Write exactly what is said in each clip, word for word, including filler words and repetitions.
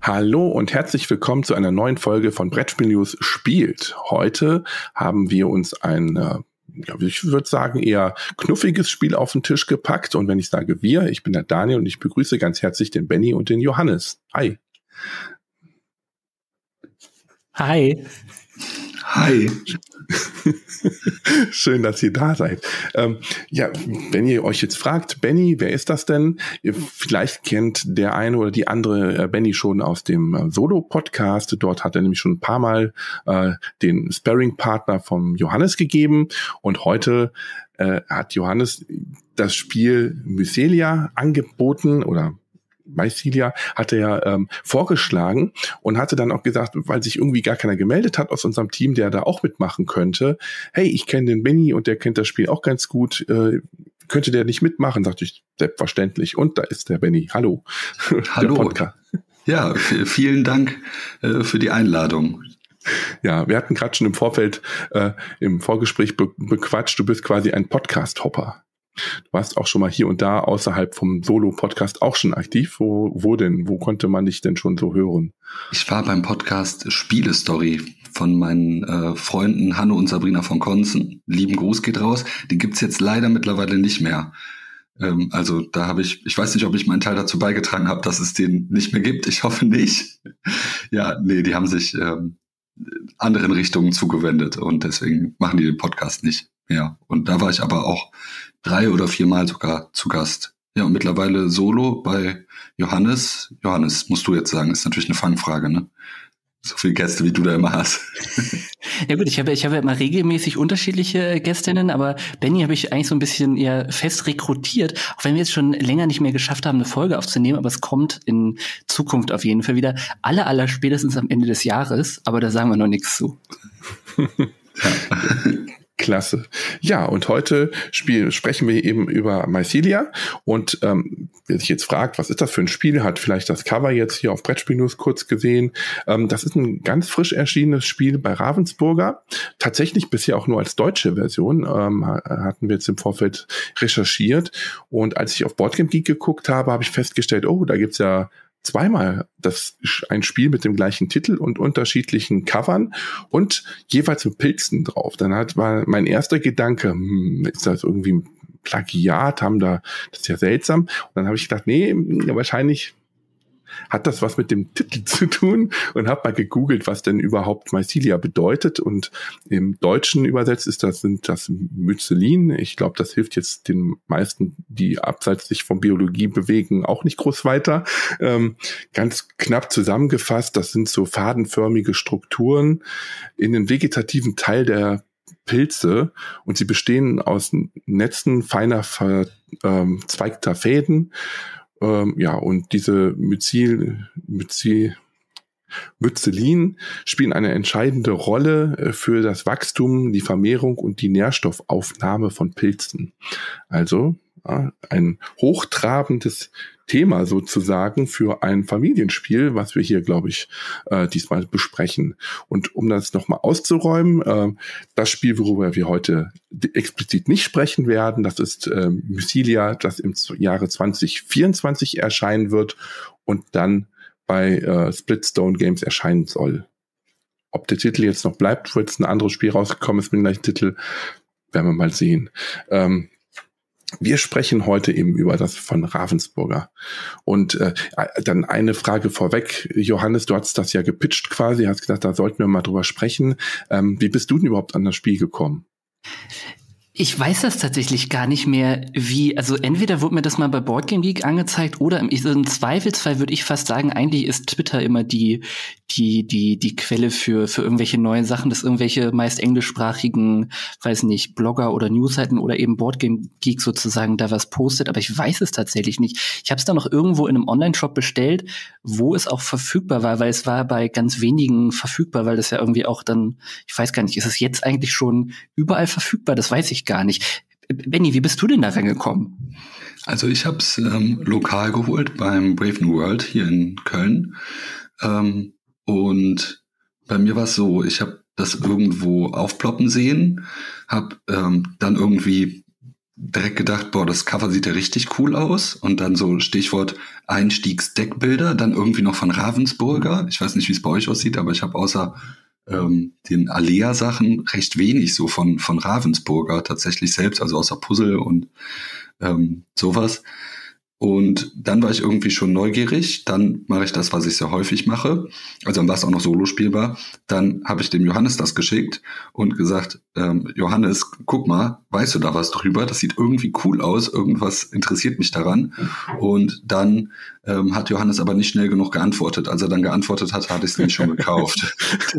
Hallo und herzlich willkommen zu einer neuen Folge von Brettspiel News spielt. Heute haben wir uns ein, äh, ja, ich würde sagen, eher knuffiges Spiel auf den Tisch gepackt. Und wenn ich sage wir, ich bin der Daniel und ich begrüße ganz herzlich den Benny und den Johannes. Hi. Hi. Hi. Schön, dass ihr da seid. Ähm, ja, wenn ihr euch jetzt fragt, Benny, wer ist das denn? Vielleicht kennt der eine oder die andere äh, Benny schon aus dem äh, Solo-Podcast. Dort hat er nämlich schon ein paar Mal äh, den Sparring-Partner vom Johannes gegeben. Und heute äh, hat Johannes das Spiel Mycelia angeboten oder Mycelia hatte er ähm, vorgeschlagen und hatte dann auch gesagt, weil sich irgendwie gar keiner gemeldet hat aus unserem Team, der da auch mitmachen könnte, hey, ich kenne den Benny und der kennt das Spiel auch ganz gut, äh, könnte der nicht mitmachen? Sagte ich, selbstverständlich. Und da ist der Benny. Hallo. Hallo. Ja, v- vielen Dank äh, für die Einladung. Ja, wir hatten gerade schon im Vorfeld, äh, im Vorgespräch be- bequatscht, du bist quasi ein Podcast-Hopper. Du warst auch schon mal hier und da außerhalb vom Solo-Podcast auch schon aktiv. Wo, wo denn? Wo konnte man dich denn schon so hören? Ich war beim Podcast Spielestory von meinen äh, Freunden Hanno und Sabrina von Konzen. Lieben Gruß geht raus. Die gibt's jetzt leider mittlerweile nicht mehr. Ähm, also da habe ich, ich weiß nicht, ob ich meinen Teil dazu beigetragen habe, dass es den nicht mehr gibt. Ich hoffe nicht. Ja, nee, die haben sich ähm, anderen Richtungen zugewendet und deswegen machen die den Podcast nicht mehr. Und da war ich aber auch drei oder viermal sogar zu Gast. Ja, und mittlerweile solo bei Johannes. Johannes, musst du jetzt sagen, ist natürlich eine Fangfrage, ne? So viele Gäste, wie du da immer hast. Ja gut, ich habe ich habe ja immer regelmäßig unterschiedliche Gästinnen, aber Benny habe ich eigentlich so ein bisschen eher fest rekrutiert, auch wenn wir jetzt schon länger nicht mehr geschafft haben, eine Folge aufzunehmen, aber es kommt in Zukunft auf jeden Fall wieder. Aller, aller spätestens am Ende des Jahres, aber da sagen wir noch nichts zu. Ja. Klasse. Ja, und heute spiel, sprechen wir eben über Mycelia. Und ähm, wer sich jetzt fragt, was ist das für ein Spiel, hat vielleicht das Cover jetzt hier auf Brettspiel News kurz gesehen. Ähm, das ist ein ganz frisch erschienenes Spiel bei Ravensburger. Tatsächlich bisher auch nur als deutsche Version. Ähm, hatten wir jetzt im Vorfeld recherchiert. Und als ich auf Boardgame Geek geguckt habe, habe ich festgestellt, oh, da gibt's ja zweimal das ein Spiel mit dem gleichen Titel und unterschiedlichen Covern und jeweils mit Pilzen drauf. Dann hat war mein erster Gedanke, hm, ist das irgendwie ein Plagiat, haben da, das ist ja seltsam. Und dann habe ich gedacht, nee, wahrscheinlich hat das was mit dem Titel zu tun und habe mal gegoogelt, was denn überhaupt Mycelia bedeutet. Und im Deutschen übersetzt ist das, sind das Mycelin. Ich glaube, das hilft jetzt den meisten, die abseits sich von Biologie bewegen, auch nicht groß weiter. Ähm, ganz knapp zusammengefasst, das sind so fadenförmige Strukturen in den vegetativen Teil der Pilze und sie bestehen aus Netzen feiner verzweigter Fäden. Ähm, ja, und diese Mycel, Mycel, Mycelin spielen eine entscheidende Rolle für das Wachstum, die Vermehrung und die Nährstoffaufnahme von Pilzen. Also ja, ein hochtrabendes Thema sozusagen für ein Familienspiel, was wir hier, glaube ich, äh, diesmal besprechen. Und um das nochmal auszuräumen, äh, das Spiel, worüber wir heute explizit nicht sprechen werden, das ist äh, Mycelia, das im Jahre zwanzig vierundzwanzig erscheinen wird und dann bei äh, Splitstone Games erscheinen soll. Ob der Titel jetzt noch bleibt, wo jetzt ein anderes Spiel rausgekommen ist mit dem gleichen Titel, werden wir mal sehen. Ähm, Wir sprechen heute eben über das von Ravensburger. Und äh, dann eine Frage vorweg. Johannes, du hast das ja gepitcht quasi, hast gesagt, da sollten wir mal drüber sprechen. Ähm, wie bist du denn überhaupt an das Spiel gekommen? Ich weiß das tatsächlich gar nicht mehr, wie, also entweder wurde mir das mal bei Boardgame Geek angezeigt oder im, im Zweifelsfall würde ich fast sagen, eigentlich ist Twitter immer die, die, die, die Quelle für, für irgendwelche neuen Sachen, dass irgendwelche meist englischsprachigen, weiß nicht, Blogger oder Newsseiten oder eben Boardgame Geek sozusagen da was postet, aber ich weiß es tatsächlich nicht. Ich habe es dann noch irgendwo in einem Online-Shop bestellt, wo es auch verfügbar war, weil es war bei ganz wenigen verfügbar, weil das ja irgendwie auch dann, ich weiß gar nicht, ist es jetzt eigentlich schon überall verfügbar? Das weiß ich gar nicht. Benny, wie bist du denn da reingekommen? Also ich habe es ähm, lokal geholt beim Brave New World hier in Köln. Ähm, und bei mir war es so, ich habe das irgendwo aufploppen sehen, habe ähm, dann irgendwie direkt gedacht, boah, das Cover sieht ja richtig cool aus. Und dann so Stichwort Einstiegsdeckbilder, dann irgendwie noch von Ravensburger. Ich weiß nicht, wie es bei euch aussieht, aber ich habe außer ähm, den Alea-Sachen recht wenig so von, von Ravensburger tatsächlich selbst, also außer Puzzle und ähm, sowas. Und dann war ich irgendwie schon neugierig. Dann mache ich das, was ich sehr häufig mache. Also dann war es auch noch solo spielbar. Dann habe ich dem Johannes das geschickt und gesagt, ähm, Johannes, guck mal, weißt du da was drüber? Das sieht irgendwie cool aus. Irgendwas interessiert mich daran. Und dann ähm, hat Johannes aber nicht schnell genug geantwortet. Als er dann geantwortet hat, hatte ich es nämlich schon gekauft.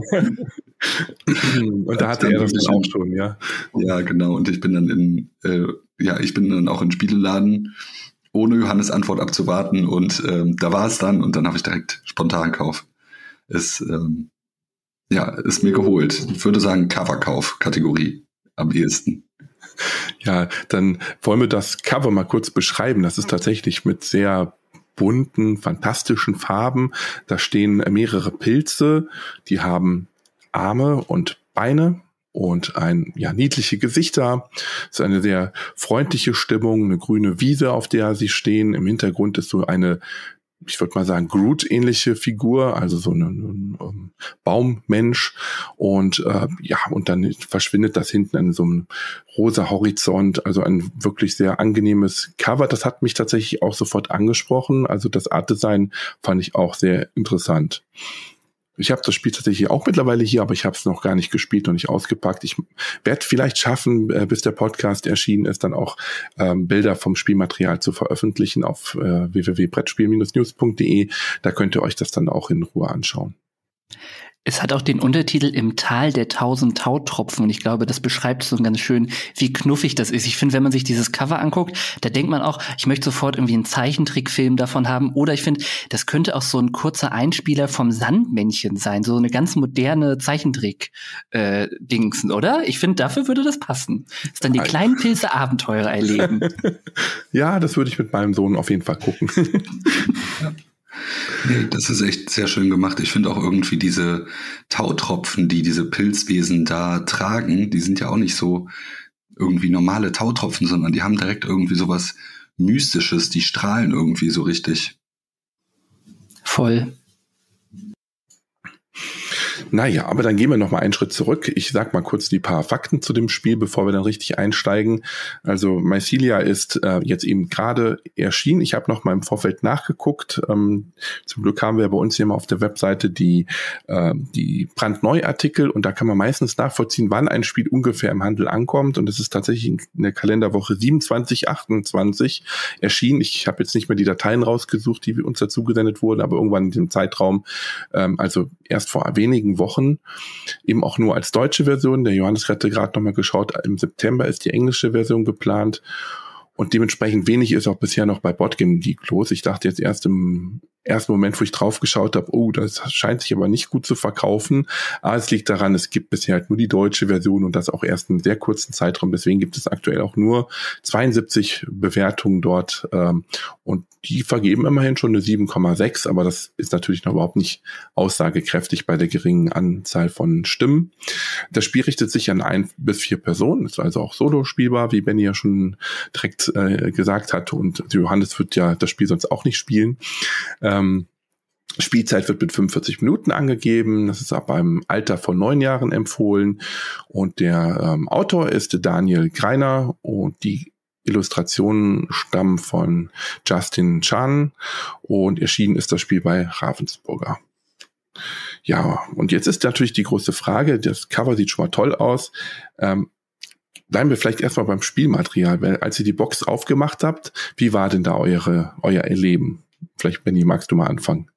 Und da hatte er das dann auch schon, ja. Ja, genau. Und ich bin dann in, äh, ja, ich bin dann auch in den Spieleladen, ohne Johannes Antwort abzuwarten, und ähm, da war es dann, und dann habe ich direkt Spontankauf. Ist, ähm, ja, ist mir geholt. Ich würde sagen Coverkauf-Kategorie am ehesten. Ja, dann wollen wir das Cover mal kurz beschreiben. Das ist tatsächlich mit sehr bunten, fantastischen Farben. Da stehen mehrere Pilze, die haben Arme und Beine und ein, ja, niedliche Gesichter. Es ist eine sehr freundliche Stimmung, eine grüne Wiese, auf der sie stehen. Im Hintergrund ist so eine, ich würde mal sagen, Groot-ähnliche Figur, also so ein, ein, ein Baummensch. Und äh, ja, und dann verschwindet das hinten in so einem rosa Horizont. Also ein wirklich sehr angenehmes Cover. Das hat mich tatsächlich auch sofort angesprochen. Also das Artdesign fand ich auch sehr interessant. Ich habe das Spiel tatsächlich auch mittlerweile hier, aber ich habe es noch gar nicht gespielt und nicht ausgepackt. Ich werde vielleicht schaffen, äh, bis der Podcast erschienen ist, dann auch ähm, Bilder vom Spielmaterial zu veröffentlichen auf äh, w w w punkt brettspiel news punkt d e. Da könnt ihr euch das dann auch in Ruhe anschauen. Es hat auch den Untertitel Im Tal der tausend Tautropfen, und ich glaube, das beschreibt so ganz schön, wie knuffig das ist. Ich finde, wenn man sich dieses Cover anguckt, da denkt man auch, ich möchte sofort irgendwie einen Zeichentrickfilm davon haben, oder ich finde, das könnte auch so ein kurzer Einspieler vom Sandmännchen sein, so eine ganz moderne Zeichentrick-Dings, äh, oder? Ich finde, dafür würde das passen. Dass dann die kleinen Pilze Abenteuer erleben. Ja, das würde ich mit meinem Sohn auf jeden Fall gucken. Ja. Nee, das ist echt sehr schön gemacht. Ich finde auch irgendwie diese Tautropfen, die diese Pilzwesen da tragen, die sind ja auch nicht so irgendwie normale Tautropfen, sondern die haben direkt irgendwie sowas Mystisches, die strahlen irgendwie so richtig. Voll. Naja, aber dann gehen wir noch mal einen Schritt zurück. Ich sag mal kurz die paar Fakten zu dem Spiel, bevor wir dann richtig einsteigen. Also Mycelia ist äh, jetzt eben gerade erschienen. Ich habe noch mal im Vorfeld nachgeguckt. Ähm, zum Glück haben wir bei uns hier mal auf der Webseite die, äh, die Brandneu-Artikel, und da kann man meistens nachvollziehen, wann ein Spiel ungefähr im Handel ankommt. Und es ist tatsächlich in der Kalenderwoche siebenundzwanzig achtundzwanzig erschienen. Ich habe jetzt nicht mehr die Dateien rausgesucht, die uns dazu gesendet wurden, aber irgendwann in dem Zeitraum, ähm, also erst vor wenigen Wochen, eben auch nur als deutsche Version. Der Johannes hatte gerade nochmal geschaut, im September ist die englische Version geplant, und dementsprechend wenig ist auch bisher noch bei Boardgame Geek los. Ich dachte jetzt erst im ersten Moment, wo ich drauf geschaut habe, oh, das scheint sich aber nicht gut zu verkaufen. Aber es liegt daran, es gibt bisher halt nur die deutsche Version, und das auch erst in einem sehr kurzen Zeitraum. Deswegen gibt es aktuell auch nur zweiundsiebzig Bewertungen dort, ähm, und die vergeben immerhin schon eine sieben Komma sechs, aber das ist natürlich noch überhaupt nicht aussagekräftig bei der geringen Anzahl von Stimmen. Das Spiel richtet sich an ein bis vier Personen, ist also auch solo spielbar, wie Benny ja schon direkt äh, gesagt hat, und Johannes wird ja das Spiel sonst auch nicht spielen. Ähm, Spielzeit wird mit fünfundvierzig Minuten angegeben. Das ist ab einem Alter von neun Jahren empfohlen. Und der ähm, Autor ist Daniel Greiner, und die Illustrationen stammen von Justin Chan, und erschienen ist das Spiel bei Ravensburger. Ja, und jetzt ist natürlich die große Frage, das Cover sieht schon mal toll aus. Ähm, bleiben wir vielleicht erstmal beim Spielmaterial, weil als ihr die Box aufgemacht habt, wie war denn da eure, euer Erleben? Vielleicht, Benni, magst du mal anfangen?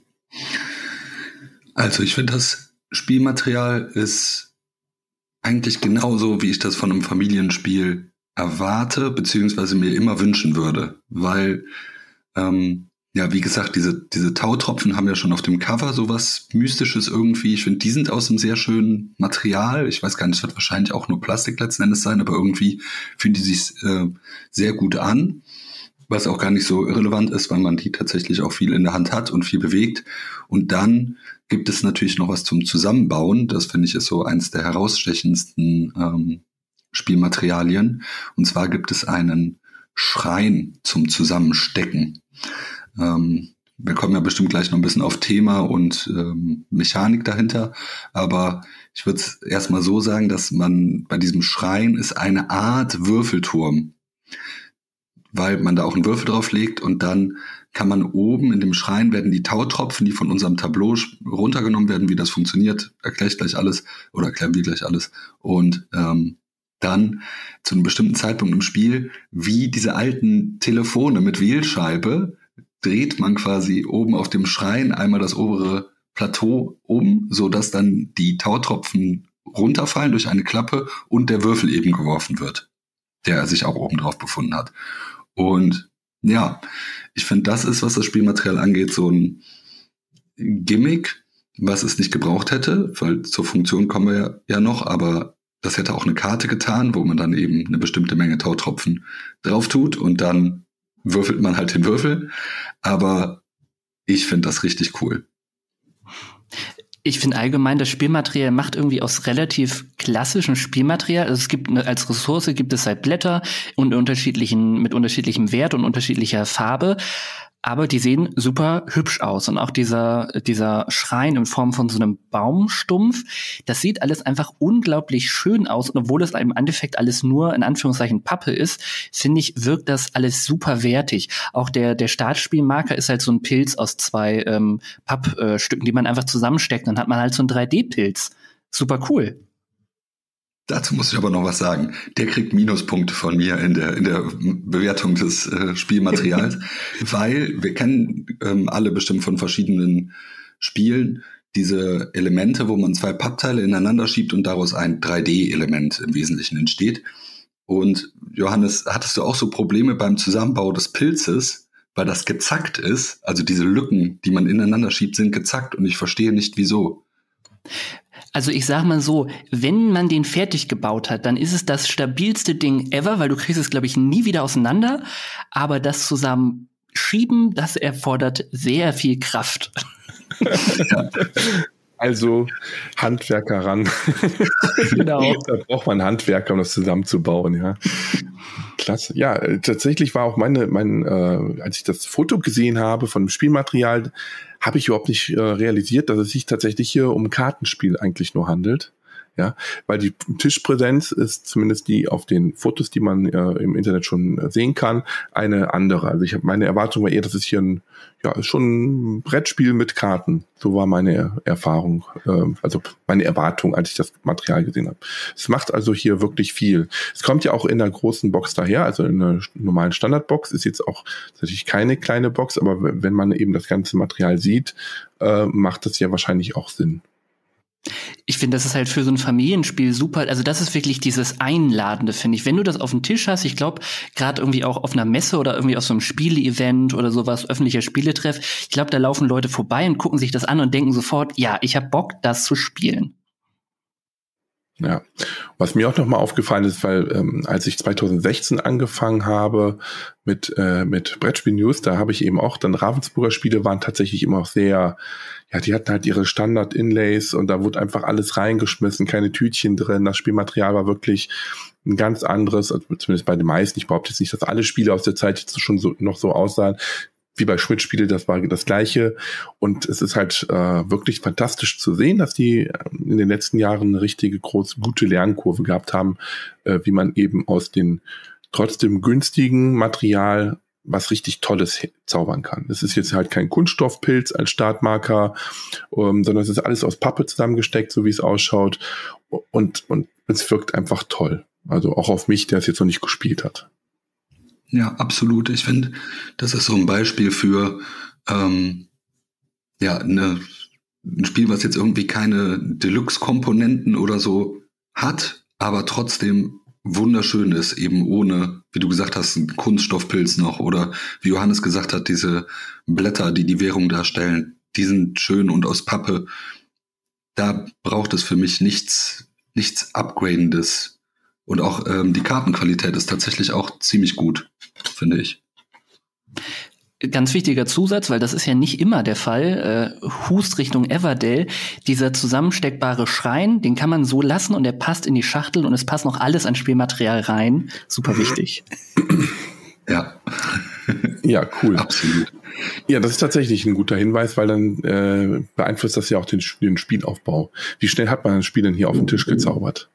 Also ich finde, das Spielmaterial ist eigentlich genauso, wie ich das von einem Familienspiel erwarte, beziehungsweise mir immer wünschen würde. Weil, ähm, ja, wie gesagt, diese, diese Tautropfen haben ja schon auf dem Cover sowas Mystisches irgendwie. Ich finde, die sind aus einem sehr schönen Material. Ich weiß gar nicht, es wird wahrscheinlich auch nur Plastik letzten Endes sein, aber irgendwie fühlen die sich äh, sehr gut an. Was auch gar nicht so irrelevant ist, weil man die tatsächlich auch viel in der Hand hat und viel bewegt. Und dann gibt es natürlich noch was zum Zusammenbauen. Das finde ich ist so eins der herausstechendsten ähm, Spielmaterialien. Und zwar gibt es einen Schrein zum Zusammenstecken. Ähm, wir kommen ja bestimmt gleich noch ein bisschen auf Thema und ähm, Mechanik dahinter, aber ich würde es erstmal so sagen, dass man bei diesem Schrein ist eine Art Würfelturm, weil man da auch einen Würfel drauf legt und dann kann man oben in dem Schrein werden die Tautropfen, die von unserem Tableau runtergenommen werden, wie das funktioniert, erkläre ich gleich alles oder erklären wir gleich alles und ähm, dann zu einem bestimmten Zeitpunkt im Spiel, wie diese alten Telefone mit Wählscheibe, dreht man quasi oben auf dem Schrein einmal das obere Plateau um, so dass dann die Tautropfen runterfallen durch eine Klappe und der Würfel eben geworfen wird, der sich auch oben drauf befunden hat. Und ja, ich finde, das ist, was das Spielmaterial angeht, so ein Gimmick, was es nicht gebraucht hätte, weil zur Funktion kommen wir ja, ja noch, aber das hätte auch eine Karte getan, wo man dann eben eine bestimmte Menge Tautropfen drauf tut und dann würfelt man halt den Würfel. Aber ich finde das richtig cool. Ich finde allgemein, das Spielmaterial macht irgendwie aus relativ klassischem Spielmaterial. Also es gibt eine, als Ressource gibt es halt Blätter und unterschiedlichen, mit unterschiedlichem Wert und unterschiedlicher Farbe. Aber die sehen super hübsch aus. Und auch dieser, dieser Schrein in Form von so einem Baumstumpf, das sieht alles einfach unglaublich schön aus. Und obwohl es im Endeffekt alles nur in Anführungszeichen Pappe ist, finde ich, wirkt das alles super wertig. Auch der, der Startspielmarker ist halt so ein Pilz aus zwei ähm, Pappstücken, die man einfach zusammensteckt. Dann hat man halt so einen drei D-Pilz. Super cool. Dazu muss ich aber noch was sagen. Der kriegt Minuspunkte von mir in der in der Bewertung des äh, Spielmaterials, weil wir kennen ähm, alle bestimmt von verschiedenen Spielen diese Elemente, wo man zwei Pappteile ineinander schiebt und daraus ein drei D-Element im Wesentlichen entsteht. Und Johannes, hattest du auch so Probleme beim Zusammenbau des Pilzes, weil das gezackt ist? Also diese Lücken, die man ineinander schiebt, sind gezackt und ich verstehe nicht, wieso. Also ich sag mal so, wenn man den fertig gebaut hat, dann ist es das stabilste Ding ever, weil du kriegst es, glaube ich, nie wieder auseinander. Aber das Zusammenschieben, das erfordert sehr viel Kraft. Ja. Also Handwerker ran. Genau. Da braucht man Handwerker, um das zusammenzubauen, ja. Klasse. Ja, tatsächlich war auch meine, mein, äh, als ich das Foto gesehen habe von dem Spielmaterial, habe ich überhaupt nicht äh, realisiert, dass es sich tatsächlich hier um ein Kartenspiel eigentlich nur handelt. Ja, weil die Tischpräsenz ist zumindest die auf den Fotos, die man äh, im Internet schon äh, sehen kann, eine andere. Also ich habe meine Erwartung war eher, das ist hier ein ja schon ein Brettspiel mit Karten. So war meine Erfahrung, äh, also meine Erwartung, als ich das Material gesehen habe. Es macht also hier wirklich viel. Es kommt ja auch in der großen Box daher, also in einer normalen Standardbox ist jetzt auch natürlich keine kleine Box, aber wenn man eben das ganze Material sieht, äh, macht das ja wahrscheinlich auch Sinn. Ich finde, das ist halt für so ein Familienspiel super. Also das ist wirklich dieses Einladende, finde ich. Wenn du das auf dem Tisch hast, ich glaube, gerade irgendwie auch auf einer Messe oder irgendwie auf so einem Spiele-Event oder sowas, öffentlicher Spieletreff, ich glaube, da laufen Leute vorbei und gucken sich das an und denken sofort, ja, ich habe Bock, das zu spielen. Ja, was mir auch nochmal aufgefallen ist, weil ähm, als ich zwanzig sechzehn angefangen habe mit äh, mit Brettspiel News, da habe ich eben auch, dann Ravensburger Spiele waren tatsächlich immer auch sehr, ja, die hatten halt ihre Standard-Inlays und da wurde einfach alles reingeschmissen, keine Tütchen drin, das Spielmaterial war wirklich ein ganz anderes, also zumindest bei den meisten, ich behaupte jetzt nicht, dass alle Spiele aus der Zeit jetzt schon so noch so aussahen, wie bei Schmidt-Spiele, das war das Gleiche. Und es ist halt äh, wirklich fantastisch zu sehen, dass die in den letzten Jahren eine richtige große, gute Lernkurve gehabt haben, äh, wie man eben aus den trotzdem günstigen Material was richtig Tolles zaubern kann. Es ist jetzt halt kein Kunststoffpilz als Startmarker, ähm, sondern es ist alles aus Pappe zusammengesteckt, so wie es ausschaut. Und, und es wirkt einfach toll. Also auch auf mich, der es jetzt noch nicht gespielt hat. Ja, absolut. Ich finde, das ist so ein Beispiel für ähm, ja eine, ein Spiel, was jetzt irgendwie keine Deluxe-Komponenten oder so hat, aber trotzdem wunderschön ist, eben ohne, wie du gesagt hast, einen Kunststoffpilz noch oder wie Johannes gesagt hat, diese Blätter, die die Währung darstellen, die sind schön und aus Pappe. Da braucht es für mich nichts, nichts Upgradendes. Und auch ähm, die Kartenqualität ist tatsächlich auch ziemlich gut, finde ich. ganz wichtiger Zusatz, weil das ist ja nicht immer der Fall, äh, Hust Richtung Everdell, dieser zusammensteckbare Schrein, den kann man so lassen und der passt in die Schachtel und es passt noch alles an Spielmaterial rein. Super wichtig. Ja. Ja, cool. Absolut. Ja, das ist tatsächlich ein guter Hinweis, weil dann äh, beeinflusst das ja auch den, den Spielaufbau. Wie schnell hat man das Spiel denn hier auf den Tisch gezaubert?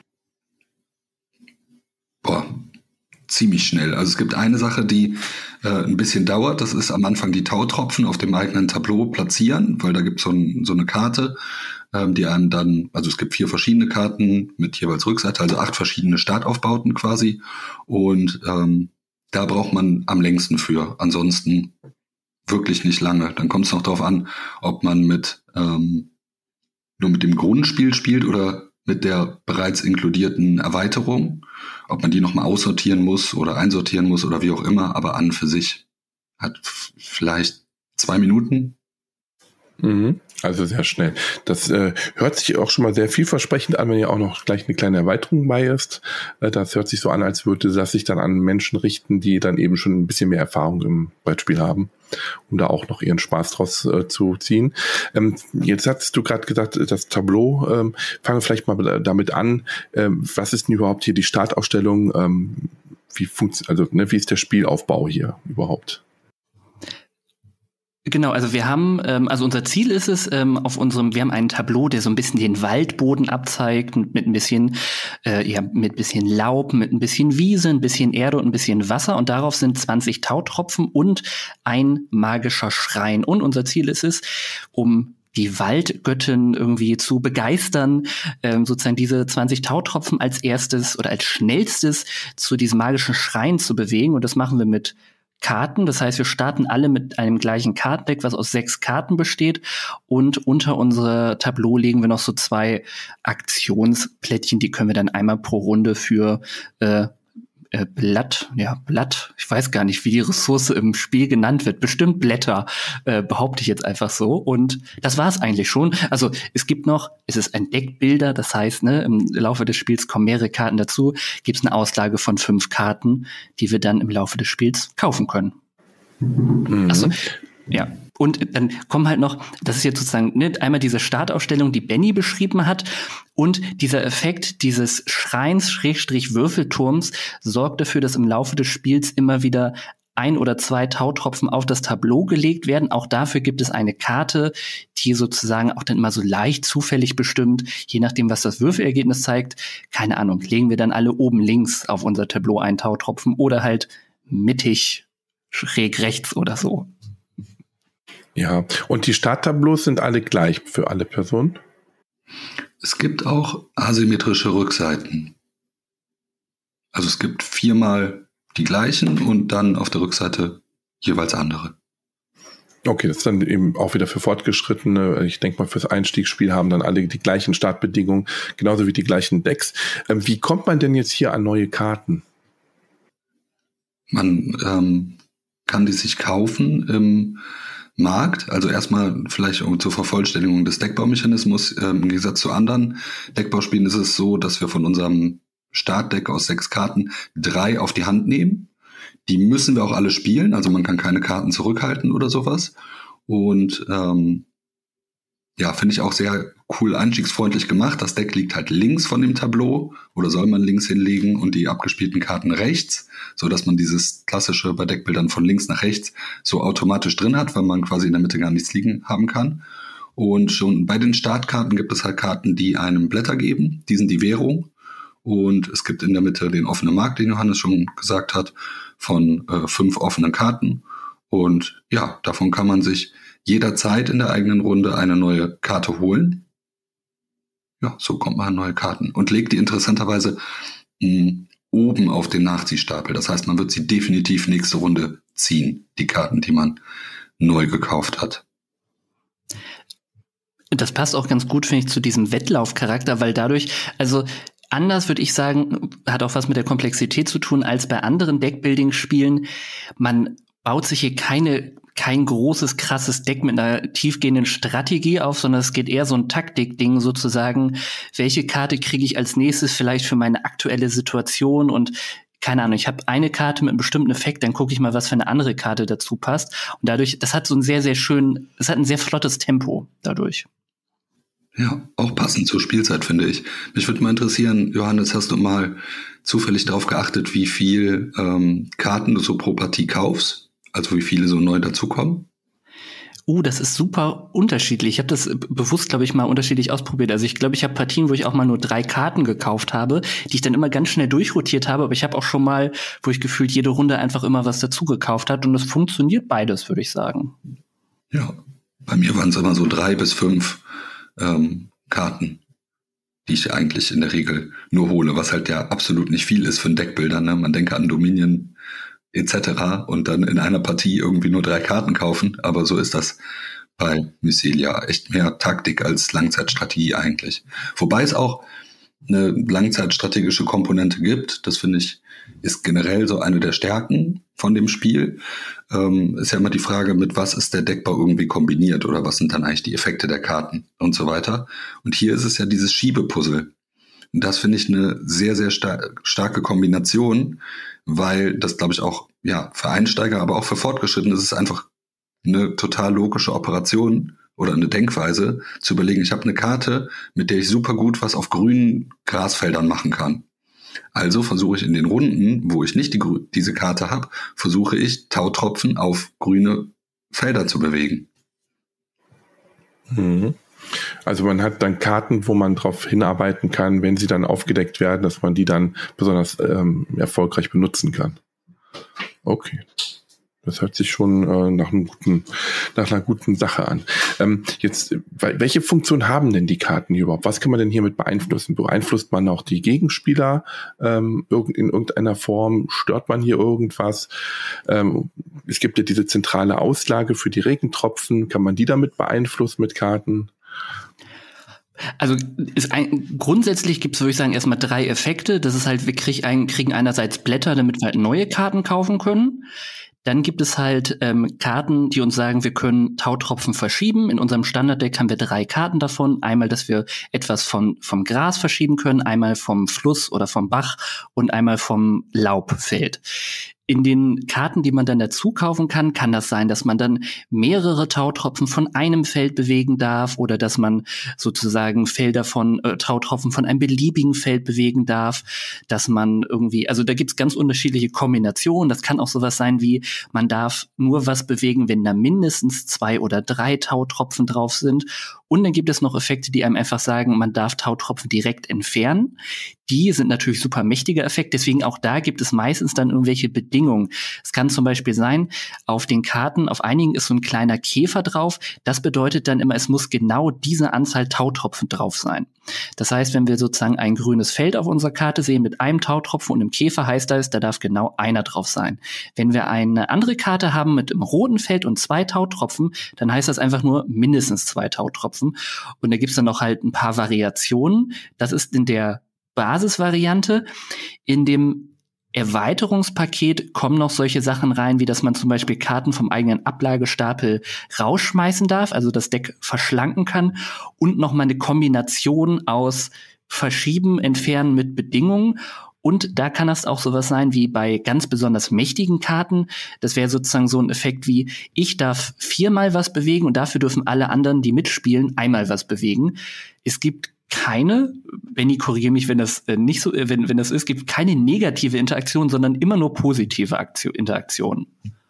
Boah, ziemlich schnell. Also es gibt eine Sache, die äh, ein bisschen dauert. Das ist am Anfang die Tautropfen auf dem eigenen Tableau platzieren, weil da gibt so es so eine Karte, ähm, die einem dann, also es gibt vier verschiedene Karten mit jeweils Rückseite, also acht verschiedene Startaufbauten quasi. Und ähm, da braucht man am längsten für. Ansonsten wirklich nicht lange. Dann kommt es noch darauf an, ob man mit ähm, nur mit dem Grundspiel spielt oder mit der bereits inkludierten Erweiterung, ob man die nochmal aussortieren muss oder einsortieren muss oder wie auch immer, aber an für sich hat f- vielleicht zwei Minuten. Mhm. Also sehr schnell. Das äh, hört sich auch schon mal sehr vielversprechend an, wenn ja auch noch gleich eine kleine Erweiterung bei ist. Äh, das hört sich so an, als würde das sich dann an Menschen richten, die dann eben schon ein bisschen mehr Erfahrung im Brettspiel haben, um da auch noch ihren Spaß draus äh, zu ziehen. Ähm, jetzt hast du gerade gesagt, das Tableau. Ähm, fangen wir vielleicht mal damit an. Ähm, was ist denn überhaupt hier die Startausstellung? Ähm, wie funktio- also ne, wie ist der Spielaufbau hier überhaupt? Genau, also wir haben, ähm, also unser Ziel ist es, ähm, auf unserem, wir haben ein Tableau, der so ein bisschen den Waldboden abzeigt, mit, mit ein bisschen, äh, ja, mit ein bisschen Laub, mit ein bisschen Wiese, ein bisschen Erde und ein bisschen Wasser und darauf sind zwanzig Tautropfen und ein magischer Schrein. Und unser Ziel ist es, um die Waldgöttin irgendwie zu begeistern, ähm, sozusagen diese zwanzig Tautropfen als erstes oder als schnellstes zu diesem magischen Schrein zu bewegen. Und das machen wir mit Karten. Das heißt, wir starten alle mit einem gleichen Kartendeck, was aus sechs Karten besteht. Und unter unser Tableau legen wir noch so zwei Aktionsplättchen. Die können wir dann einmal pro Runde für äh, äh, Blatt, ja, Blatt, ich weiß gar nicht, wie die Ressource im Spiel genannt wird. Bestimmt Blätter, äh, behaupte ich jetzt einfach so. Und das war's eigentlich schon. Also es gibt noch, es ist ein Deckbilder, das heißt, ne, im Laufe des Spiels kommen mehrere Karten dazu, gibt es eine Auslage von fünf Karten, die wir dann im Laufe des Spiels kaufen können. Mhm. Achso, ja. Und dann kommen halt noch, das ist jetzt sozusagen ne, einmal diese Startausstellung, die Benny beschrieben hat. Und dieser Effekt dieses Schreins, Schrägstrich Würfelturms, sorgt dafür, dass im Laufe des Spiels immer wieder ein oder zwei Tautropfen auf das Tableau gelegt werden. Auch dafür gibt es eine Karte, die sozusagen auch dann immer so leicht zufällig bestimmt, je nachdem, was das Würfelergebnis zeigt. Keine Ahnung, legen wir dann alle oben links auf unser Tableau einen Tautropfen oder halt mittig schräg rechts oder so. Ja, und die Starttableaus sind alle gleich für alle Personen? Es gibt auch asymmetrische Rückseiten. Also es gibt viermal die gleichen und dann auf der Rückseite jeweils andere. Okay, das ist dann eben auch wieder für Fortgeschrittene. Ich denke mal, fürs Einstiegsspiel haben dann alle die gleichen Startbedingungen, genauso wie die gleichen Decks. Ähm, wie kommt man denn jetzt hier an neue Karten? Man ähm, kann die sich kaufen im Markt, also erstmal vielleicht um zur Vervollständigung des Deckbaumechanismus. Ähm, im Gegensatz zu anderen Deckbauspielen ist es so, dass wir von unserem Startdeck aus sechs Karten drei auf die Hand nehmen. Die müssen wir auch alle spielen, also man kann keine Karten zurückhalten oder sowas. Und ähm, ja, finde ich auch sehr cool einstiegsfreundlich gemacht. Das Deck liegt halt links von dem Tableau oder soll man links hinlegen und die abgespielten Karten rechts, so dass man dieses klassische bei Deckbildern von links nach rechts so automatisch drin hat, weil man quasi in der Mitte gar nichts liegen haben kann. Und schon bei den Startkarten gibt es halt Karten, die einem Blätter geben. Die sind die Währung. Und es gibt in der Mitte den offenen Markt, den Johannes schon gesagt hat, von äh, fünf offenen Karten. Und ja, davon kann man sich jederzeit in der eigenen Runde eine neue Karte holen. Ja, so kommt man an neue Karten und legt die interessanterweise mh, oben auf den Nachziehstapel. Das heißt, man wird sie definitiv nächste Runde ziehen, die Karten, die man neu gekauft hat. Das passt auch ganz gut, finde ich, zu diesem Wettlaufcharakter, weil dadurch, also anders würde ich sagen, hat auch was mit der Komplexität zu tun als bei anderen Deckbuilding-Spielen. Man baut sich hier keine kein großes, krasses Deck mit einer tiefgehenden Strategie auf, sondern es geht eher so ein Taktik-Ding sozusagen. Welche Karte kriege ich als nächstes vielleicht für meine aktuelle Situation und keine Ahnung, ich habe eine Karte mit einem bestimmten Effekt, dann gucke ich mal, was für eine andere Karte dazu passt. Und dadurch, das hat so ein sehr, sehr schön, es hat ein sehr flottes Tempo dadurch. Ja, auch passend zur Spielzeit, finde ich. Mich würde mal interessieren, Johannes, hast du mal zufällig darauf geachtet, wie viel ähm, Karten du so pro Partie kaufst? Also wie viele so neu dazukommen? Uh, das ist super unterschiedlich. Ich habe das bewusst, glaube ich, mal unterschiedlich ausprobiert. Also ich glaube, ich habe Partien, wo ich auch mal nur drei Karten gekauft habe, die ich dann immer ganz schnell durchrotiert habe. Aber ich habe auch schon mal, wo ich gefühlt jede Runde einfach immer was dazu gekauft hat. Und das funktioniert beides, würde ich sagen. Ja, bei mir waren es immer so drei bis fünf ähm, Karten, die ich eigentlich in der Regel nur hole, was halt ja absolut nicht viel ist für einen Deckbilder. Ne? Man denke an Dominion et cetera und dann in einer Partie irgendwie nur drei Karten kaufen. Aber so ist das bei Mycelia. Echt mehr Taktik als Langzeitstrategie eigentlich. Wobei es auch eine langzeitstrategische Komponente gibt. Das finde ich, ist generell so eine der Stärken von dem Spiel. Ähm, ist ja immer die Frage, mit was ist der Deckbau irgendwie kombiniert oder was sind dann eigentlich die Effekte der Karten und so weiter. Und hier ist es ja dieses Schiebepuzzle. Und das finde ich eine sehr, sehr star- starke Kombination, weil das, glaube ich, auch ja für Einsteiger, aber auch für Fortgeschrittene ist es einfach eine total logische Operation oder eine Denkweise, zu überlegen, ich habe eine Karte, mit der ich super gut was auf grünen Grasfeldern machen kann. Also versuche ich in den Runden, wo ich nicht die, diese Karte habe, versuche ich Tautropfen auf grüne Felder zu bewegen. Mhm. Also man hat dann Karten, wo man drauf hinarbeiten kann, wenn sie dann aufgedeckt werden, dass man die dann besonders ähm, erfolgreich benutzen kann. Okay. Das hört sich schon äh, nach, einem guten, nach einer guten Sache an. Ähm, jetzt, welche Funktion haben denn die Karten hier überhaupt? Was kann man denn hiermit beeinflussen? Beeinflusst man auch die Gegenspieler ähm, in irgendeiner Form? Stört man hier irgendwas? Ähm, es gibt ja diese zentrale Auslage für die Regentropfen. Kann man die damit beeinflussen mit Karten? Also ist ein, grundsätzlich gibt es, würde ich sagen, erstmal drei Effekte. Das ist halt, wir krieg ein, kriegen einerseits Blätter, damit wir halt neue Karten kaufen können. Dann gibt es halt ähm, Karten, die uns sagen, wir können Tautropfen verschieben. In unserem Standarddeck haben wir drei Karten davon. Einmal, dass wir etwas von, vom Gras verschieben können, einmal vom Fluss oder vom Bach und einmal vom Laubfeld. In den Karten, die man dann dazu kaufen kann, kann das sein, dass man dann mehrere Tautropfen von einem Feld bewegen darf oder dass man sozusagen Felder von äh, Tautropfen von einem beliebigen Feld bewegen darf, dass man irgendwie, also da gibt's ganz unterschiedliche Kombinationen. Das kann auch sowas sein wie, man darf nur was bewegen, wenn da mindestens zwei oder drei Tautropfen drauf sind. Und dann gibt es noch Effekte, die einem einfach sagen, man darf Tautropfen direkt entfernen. Die sind natürlich super mächtige Effekte, deswegen auch da gibt es meistens dann irgendwelche Bedingungen. Es kann zum Beispiel sein, auf den Karten, auf einigen ist so ein kleiner Käfer drauf. Das bedeutet dann immer, es muss genau diese Anzahl Tautropfen drauf sein. Das heißt, wenn wir sozusagen ein grünes Feld auf unserer Karte sehen mit einem Tautropfen und einem Käfer, heißt das, da darf genau einer drauf sein. Wenn wir eine andere Karte haben mit einem roten Feld und zwei Tautropfen, dann heißt das einfach nur mindestens zwei Tautropfen. Und da gibt's dann noch halt ein paar Variationen. Das ist in der Basisvariante. In dem Erweiterungspaket kommen noch solche Sachen rein, wie dass man zum Beispiel Karten vom eigenen Ablagestapel rausschmeißen darf, also das Deck verschlanken kann und noch mal eine Kombination aus Verschieben, Entfernen mit Bedingungen. Und da kann das auch sowas sein wie bei ganz besonders mächtigen Karten. Das wäre sozusagen so ein Effekt wie, ich darf viermal was bewegen und dafür dürfen alle anderen, die mitspielen, einmal was bewegen. Es gibt keine, Benny, korrigiere mich, wenn das äh, nicht so, äh, wenn, wenn das ist, gibt keine negative Interaktion, sondern immer nur positive Aktion, Interaktionen.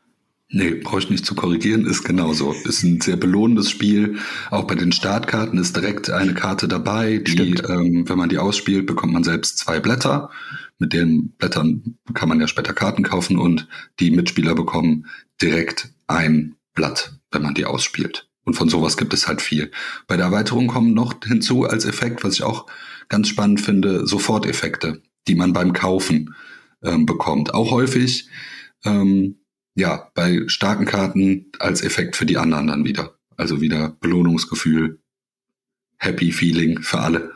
Nee, brauche ich nicht zu korrigieren, ist genauso. Ist ein sehr belohnendes Spiel. Auch bei den Startkarten ist direkt eine Karte dabei, die, ähm, wenn man die ausspielt, bekommt man selbst zwei Blätter. Mit den Blättern kann man ja später Karten kaufen und die Mitspieler bekommen direkt ein Blatt, wenn man die ausspielt. Und von sowas gibt es halt viel. Bei der Erweiterung kommen noch hinzu als Effekt, was ich auch ganz spannend finde, Soforteffekte, die man beim Kaufen ähm, bekommt. Auch häufig ähm, ja bei starken Karten als Effekt für die anderen dann wieder. Also wieder Belohnungsgefühl, Happy Feeling für alle.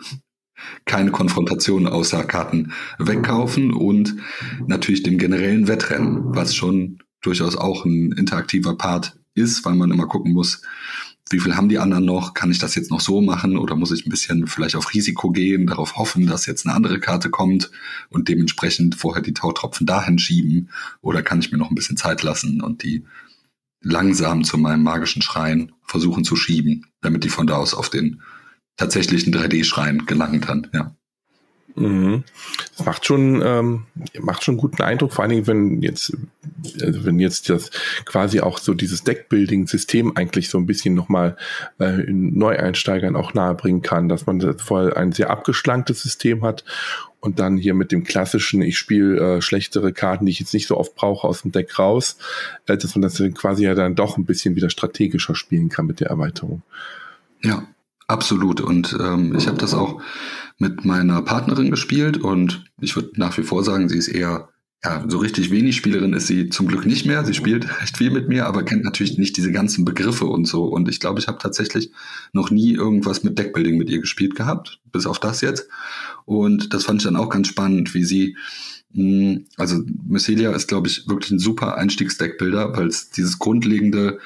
Keine Konfrontation außer Karten wegkaufen und natürlich dem generellen Wettrennen, was schon durchaus auch ein interaktiver Part ist, weil man immer gucken muss, wie viel haben die anderen noch? Kann ich das jetzt noch so machen oder muss ich ein bisschen vielleicht auf Risiko gehen, darauf hoffen, dass jetzt eine andere Karte kommt und dementsprechend vorher die Tautropfen dahin schieben? Oder kann ich mir noch ein bisschen Zeit lassen und die langsam zu meinem magischen Schrein versuchen zu schieben, damit die von da aus auf den tatsächlichen drei D-Schrein gelangen dann, ja. Mhm. Das macht schon, ähm, macht schon einen guten Eindruck, vor allen Dingen, wenn jetzt, also wenn jetzt das quasi auch so dieses Deckbuilding-System eigentlich so ein bisschen nochmal äh, in Neueinsteigern auch nahebringen kann, dass man das vorher ein sehr abgeschlanktes System hat und dann hier mit dem klassischen, ich spiele äh, schlechtere Karten, die ich jetzt nicht so oft brauche, aus dem Deck raus, äh, dass man das quasi ja dann doch ein bisschen wieder strategischer spielen kann mit der Erweiterung. Ja, absolut. Und ähm, ich habe das auch mit meiner Partnerin gespielt und ich würde nach wie vor sagen, sie ist eher, ja, so richtig wenig Spielerin ist sie zum Glück nicht mehr. Sie spielt recht viel mit mir, aber kennt natürlich nicht diese ganzen Begriffe und so. Und ich glaube, ich habe tatsächlich noch nie irgendwas mit Deckbuilding mit ihr gespielt gehabt, bis auf das jetzt. Und das fand ich dann auch ganz spannend, wie sie, mh, also Mycelia ist, glaube ich, wirklich ein super Einstiegsdeckbuilder, weil es dieses grundlegende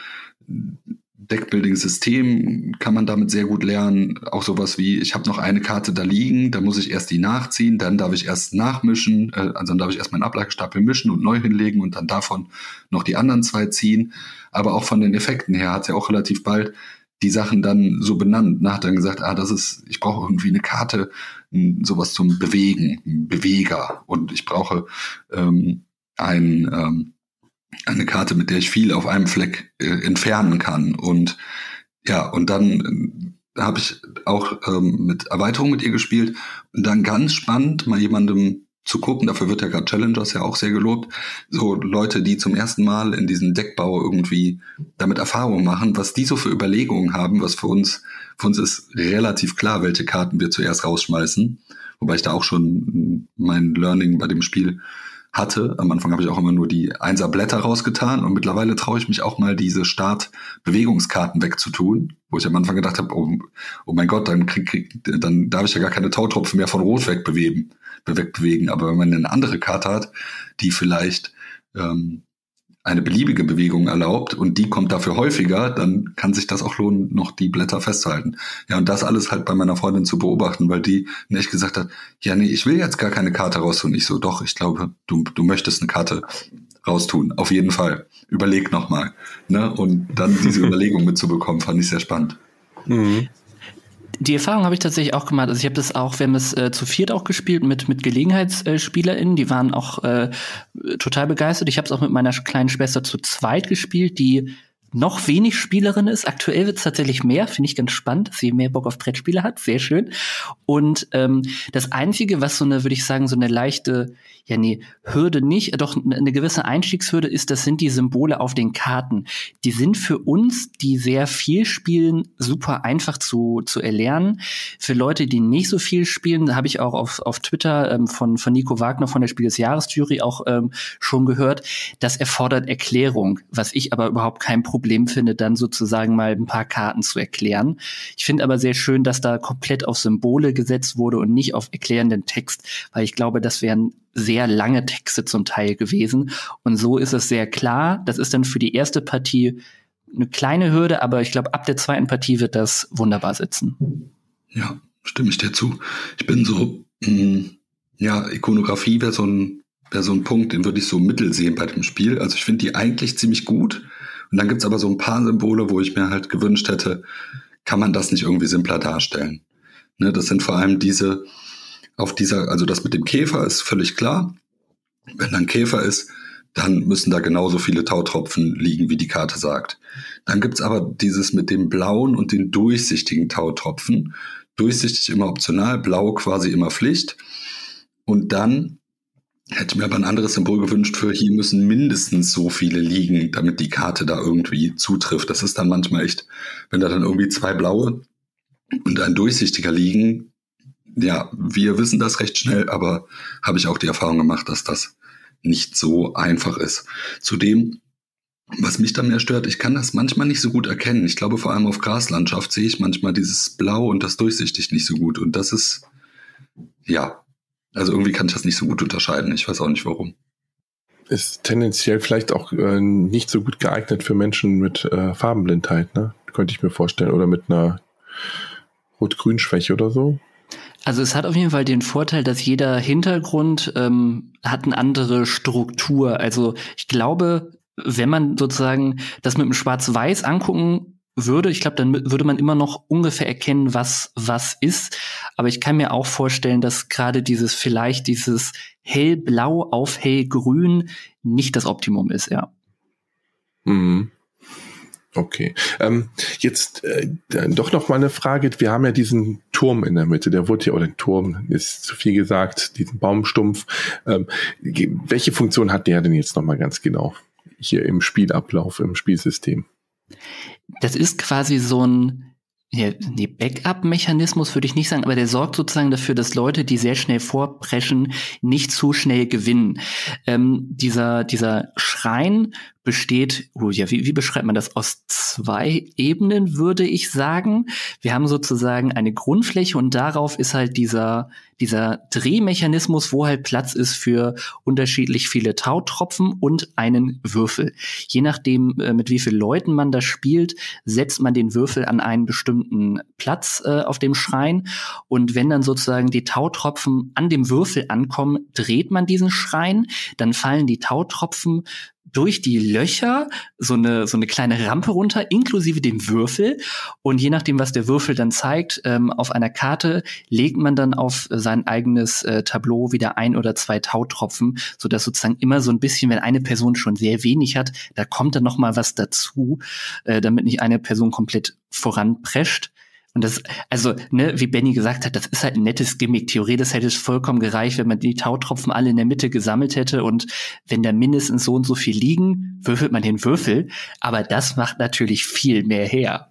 Deckbuilding-System kann man damit sehr gut lernen. Auch sowas wie, ich habe noch eine Karte da liegen, da muss ich erst die nachziehen, dann darf ich erst nachmischen, äh, also dann darf ich erst meinen Ablagestapel mischen und neu hinlegen und dann davon noch die anderen zwei ziehen. Aber auch von den Effekten her hat sie auch relativ bald die Sachen dann so benannt. Na, hat dann gesagt, ah, das ist, ich brauche irgendwie eine Karte, sowas zum Bewegen, ein Beweger. Und ich brauche ähm, ein ähm, eine Karte, mit der ich viel auf einem Fleck äh, entfernen kann. Und ja, und dann äh, habe ich auch ähm, mit Erweiterung mit ihr gespielt. Und dann ganz spannend, mal jemandem zu gucken, dafür wird ja gerade Challengers ja auch sehr gelobt, so Leute, die zum ersten Mal in diesen Deckbau irgendwie damit Erfahrung machen, was die so für Überlegungen haben, was für uns, für uns ist relativ klar, welche Karten wir zuerst rausschmeißen. Wobei ich da auch schon mein Learning bei dem Spiel hatte. Am Anfang habe ich auch immer nur die Einser-Blätter rausgetan und mittlerweile traue ich mich auch mal, diese Start-Bewegungskarten wegzutun, wo ich am Anfang gedacht habe, oh, oh mein Gott, dann, krieg, krieg, dann darf ich ja gar keine Tautropfen mehr von Rot wegbewegen. wegbewegen. Aber wenn man eine andere Karte hat, die vielleicht ähm, eine beliebige Bewegung erlaubt und die kommt dafür häufiger, dann kann sich das auch lohnen, noch die Blätter festzuhalten. Ja, und das alles halt bei meiner Freundin zu beobachten, weil die echt gesagt hat, ja, nee, ich will jetzt gar keine Karte raustun. Ich so, doch, ich glaube, du, du möchtest eine Karte raustun. Auf jeden Fall. Überleg nochmal. Ne? Und dann diese Überlegung mitzubekommen, fand ich sehr spannend. Mhm. Die Erfahrung habe ich tatsächlich auch gemacht. Also ich habe das auch, wir haben es äh, zu viert auch gespielt mit mit GelegenheitsspielerInnen. Die waren auch äh, total begeistert. Ich habe es auch mit meiner kleinen Schwester zu zweit gespielt, die noch wenig Spielerin ist. Aktuell wird es tatsächlich mehr, finde ich ganz spannend, dass sie mehr Bock auf Brettspiele hat, sehr schön. Und ähm, das Einzige, was so eine, würde ich sagen, so eine leichte, ja nee, Hürde nicht, doch eine gewisse Einstiegshürde ist, das sind die Symbole auf den Karten. Die sind für uns, die sehr viel spielen, super einfach zu zu erlernen. Für Leute, die nicht so viel spielen, da habe ich auch auf auf Twitter ähm, von von Nico Wagner von der Spiel des Jahres Jury auch ähm, schon gehört, das erfordert Erklärung, was ich aber überhaupt kein Problem Problem finde, dann sozusagen mal ein paar Karten zu erklären. Ich finde aber sehr schön, dass da komplett auf Symbole gesetzt wurde und nicht auf erklärenden Text, weil ich glaube, das wären sehr lange Texte zum Teil gewesen. Und so ist es sehr klar. Das ist dann für die erste Partie eine kleine Hürde, aber ich glaube, ab der zweiten Partie wird das wunderbar sitzen. Ja, stimme ich dir zu. Ich bin so, mh, ja, Ikonografie wäre so ein, wäre so ein Punkt, den würde ich so mittel sehen bei dem Spiel. Also ich finde die eigentlich ziemlich gut. Und dann gibt's aber so ein paar Symbole, wo ich mir halt gewünscht hätte, kann man das nicht irgendwie simpler darstellen. Ne, das sind vor allem diese, auf dieser, also das mit dem Käfer ist völlig klar. Wenn da ein Käfer ist, dann müssen da genauso viele Tautropfen liegen, wie die Karte sagt. Dann gibt's aber dieses mit dem blauen und den durchsichtigen Tautropfen. Durchsichtig immer optional, blau quasi immer Pflicht. Und dann hätte mir aber ein anderes Symbol gewünscht für, hier müssen mindestens so viele liegen, damit die Karte da irgendwie zutrifft. Das ist dann manchmal echt, wenn da dann irgendwie zwei blaue und ein durchsichtiger liegen, ja, wir wissen das recht schnell, aber habe ich auch die Erfahrung gemacht, dass das nicht so einfach ist. Zudem, was mich da mehr stört, ich kann das manchmal nicht so gut erkennen. Ich glaube, vor allem auf Graslandschaft sehe ich manchmal dieses Blau und das durchsichtig nicht so gut. Und das ist, ja, also irgendwie kann ich das nicht so gut unterscheiden. Ich weiß auch nicht, warum. Ist tendenziell vielleicht auch äh, nicht so gut geeignet für Menschen mit äh, Farbenblindheit, ne? könnte ich mir vorstellen. Oder mit einer Rot-Grün-Schwäche oder so. Also es hat auf jeden Fall den Vorteil, dass jeder Hintergrund ähm, hat eine andere Struktur. Also ich glaube, wenn man sozusagen das mit einem Schwarz-Weiß angucken würde, ich glaube, dann würde man immer noch ungefähr erkennen, was was ist. Aber ich kann mir auch vorstellen, dass gerade dieses vielleicht dieses hellblau auf hellgrün nicht das Optimum ist, ja. Mhm. Okay. Ähm, jetzt äh, doch noch mal eine Frage. Wir haben ja diesen Turm in der Mitte, der wurde ja, oder Turm ist zu viel gesagt, diesen Baumstumpf. Ähm, welche Funktion hat der denn jetzt noch mal ganz genau hier im Spielablauf, im Spielsystem? Das ist quasi so ein ja, nee, Backup-Mechanismus würde ich nicht sagen, aber der sorgt sozusagen dafür, dass Leute, die sehr schnell vorpreschen, nicht zu schnell gewinnen. Ähm, dieser, dieser Schrein besteht, oh ja, wie, wie beschreibt man das? Aus zwei Ebenen, würde ich sagen. Wir haben sozusagen eine Grundfläche und darauf ist halt dieser, dieser Drehmechanismus, wo halt Platz ist für unterschiedlich viele Tautropfen und einen Würfel. Je nachdem, äh, mit wie vielen Leuten man das spielt, setzt man den Würfel an einen bestimmten Platz äh, auf dem Schrein. Und wenn dann sozusagen die Tautropfen an dem Würfel ankommen, dreht man diesen Schrein. Dann fallen die Tautropfen durch die Löcher so eine so eine kleine Rampe runter, inklusive dem Würfel. Und je nachdem, was der Würfel dann zeigt, ähm, auf einer Karte legt man dann auf sein eigenes äh, Tableau wieder ein oder zwei Tautropfen, sodass sozusagen immer so ein bisschen, wenn eine Person schon sehr wenig hat, da kommt dann noch mal was dazu, äh, damit nicht eine Person komplett voranprescht. Und das, also, ne, wie Benny gesagt hat, das ist halt ein nettes Gimmick. Theoretisch hätte es vollkommen gereicht, wenn man die Tautropfen alle in der Mitte gesammelt hätte und wenn da mindestens so und so viel liegen, würfelt man den Würfel. Aber das macht natürlich viel mehr her.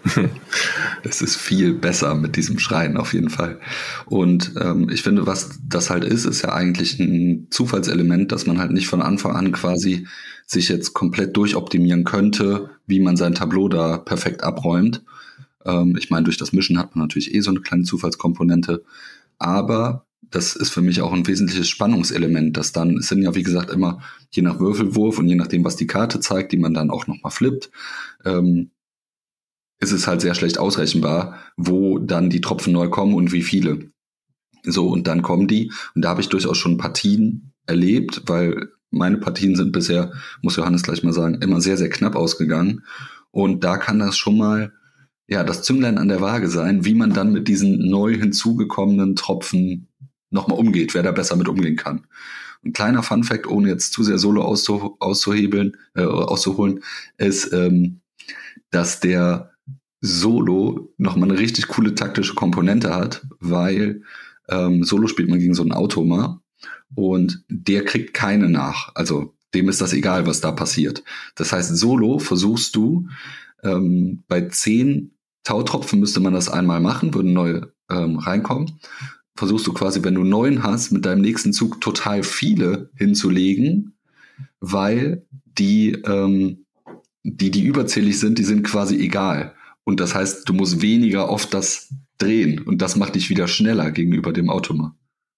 Es ist viel besser mit diesem Schrein auf jeden Fall. Und ähm, ich finde, was das halt ist, ist ja eigentlich ein Zufallselement, dass man halt nicht von Anfang an quasi sich jetzt komplett durchoptimieren könnte, wie man sein Tableau da perfekt abräumt. Ich meine, durch das Mischen hat man natürlich eh so eine kleine Zufallskomponente, aber das ist für mich auch ein wesentliches Spannungselement, das dann, es sind ja wie gesagt immer je nach Würfelwurf und je nachdem, was die Karte zeigt, die man dann auch nochmal flippt, ähm, ist es halt sehr schlecht ausrechenbar, wo dann die Tropfen neu kommen und wie viele. So, und dann kommen die, und da habe ich durchaus schon Partien erlebt, weil meine Partien sind bisher, muss Johannes gleich mal sagen, immer sehr, sehr knapp ausgegangen, und da kann das schon mal ja, das Zünglein an der Waage sein, wie man dann mit diesen neu hinzugekommenen Tropfen nochmal umgeht, wer da besser mit umgehen kann. Ein kleiner Funfact, ohne jetzt zu sehr Solo auszu- auszuhebeln, äh, auszuholen, ist, ähm, dass der Solo nochmal eine richtig coole taktische Komponente hat, weil ähm, Solo spielt man gegen so einen Automa und der kriegt keine nach. Also dem ist das egal, was da passiert. Das heißt, Solo versuchst du ähm, bei zehn Tautropfen müsste man das einmal machen, würden neue ähm, reinkommen. Versuchst du quasi, wenn du neun hast, mit deinem nächsten Zug total viele hinzulegen, weil die, ähm, die, die überzählig sind, die sind quasi egal. Und das heißt, du musst weniger oft das drehen und das macht dich wieder schneller gegenüber dem Automa.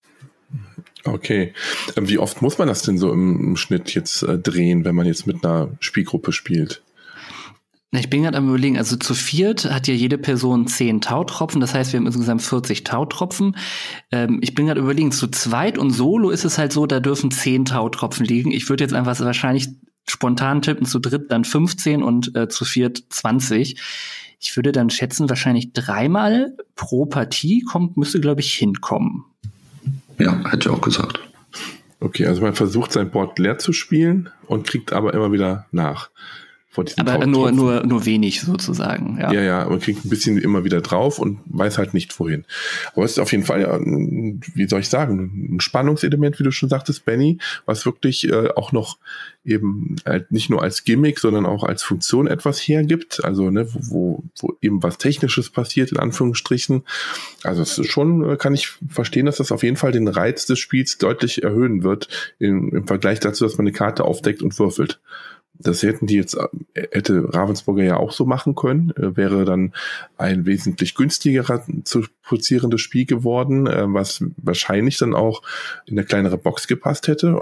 Okay. Wie oft muss man das denn so im, im Schnitt jetzt äh, drehen, wenn man jetzt mit einer Spielgruppe spielt? Ich bin gerade am Überlegen, also zu viert hat ja jede Person zehn Tautropfen, das heißt, wir haben insgesamt vierzig Tautropfen. Ähm, ich bin gerade überlegen, zu zweit und Solo ist es halt so, da dürfen zehn Tautropfen liegen. Ich würde jetzt einfach wahrscheinlich spontan tippen, zu dritt dann fünfzehn und äh, zu viert zwanzig. Ich würde dann schätzen, wahrscheinlich dreimal pro Partie kommt, müsste, glaube ich, hinkommen. Ja, hätte ich auch gesagt. Okay, also man versucht sein Board leer zu spielen und kriegt aber immer wieder nach. Aber nur, nur, nur wenig sozusagen, ja. Ja, ja, man kriegt ein bisschen immer wieder drauf und weiß halt nicht wohin. Aber es ist auf jeden Fall, ja, wie soll ich sagen, ein Spannungselement, wie du schon sagtest, Benny, was wirklich äh, auch noch eben halt nicht nur als Gimmick, sondern auch als Funktion etwas hergibt. Also, ne, wo, wo eben was Technisches passiert, in Anführungsstrichen. Also, es ist schon, kann ich verstehen, dass das auf jeden Fall den Reiz des Spiels deutlich erhöhen wird, im, im Vergleich dazu, dass man eine Karte aufdeckt und würfelt. Das hätten die jetzt, hätte Ravensburger ja auch so machen können, wäre dann ein wesentlich günstigerer zu produzierendes Spiel geworden, was wahrscheinlich dann auch in eine kleinere Box gepasst hätte. Also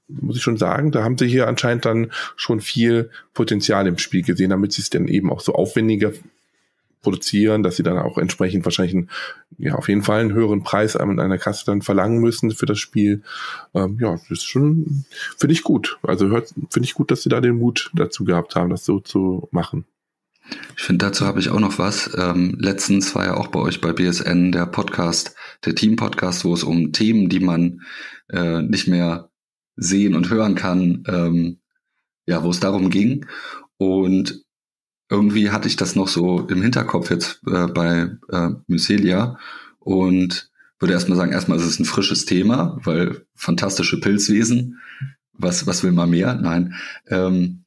muss ich schon sagen, da haben sie hier anscheinend dann schon viel Potenzial im Spiel gesehen, damit sie es dann eben auch so aufwendiger produzieren, dass sie dann auch entsprechend wahrscheinlich einen, ja, auf jeden Fall einen höheren Preis an einer Kasse dann verlangen müssen für das Spiel. Ähm, ja, das ist schon, finde ich gut. Also finde ich gut, dass sie da den Mut dazu gehabt haben, das so zu machen. Ich finde, dazu habe ich auch noch was. Ähm, letztens war ja auch bei euch bei B S N der Podcast, der Team-Podcast, wo es um Themen, die man äh, nicht mehr sehen und hören kann, ähm, ja, wo es darum ging. Und irgendwie hatte ich das noch so im Hinterkopf jetzt äh, bei äh, Mycelia und würde erstmal sagen, erstmal ist es ein frisches Thema, weil fantastische Pilzwesen, was was will man mehr? Nein. Ähm,